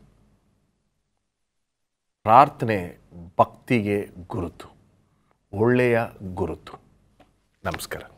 ಪ್ರಾರ್ಥನೆ ಭಕ್ತಿಗೆ ಗುರುತು, ಒಳ್ಳೆಯ ಗುರುತು. ನಮಸ್ಕಾರ.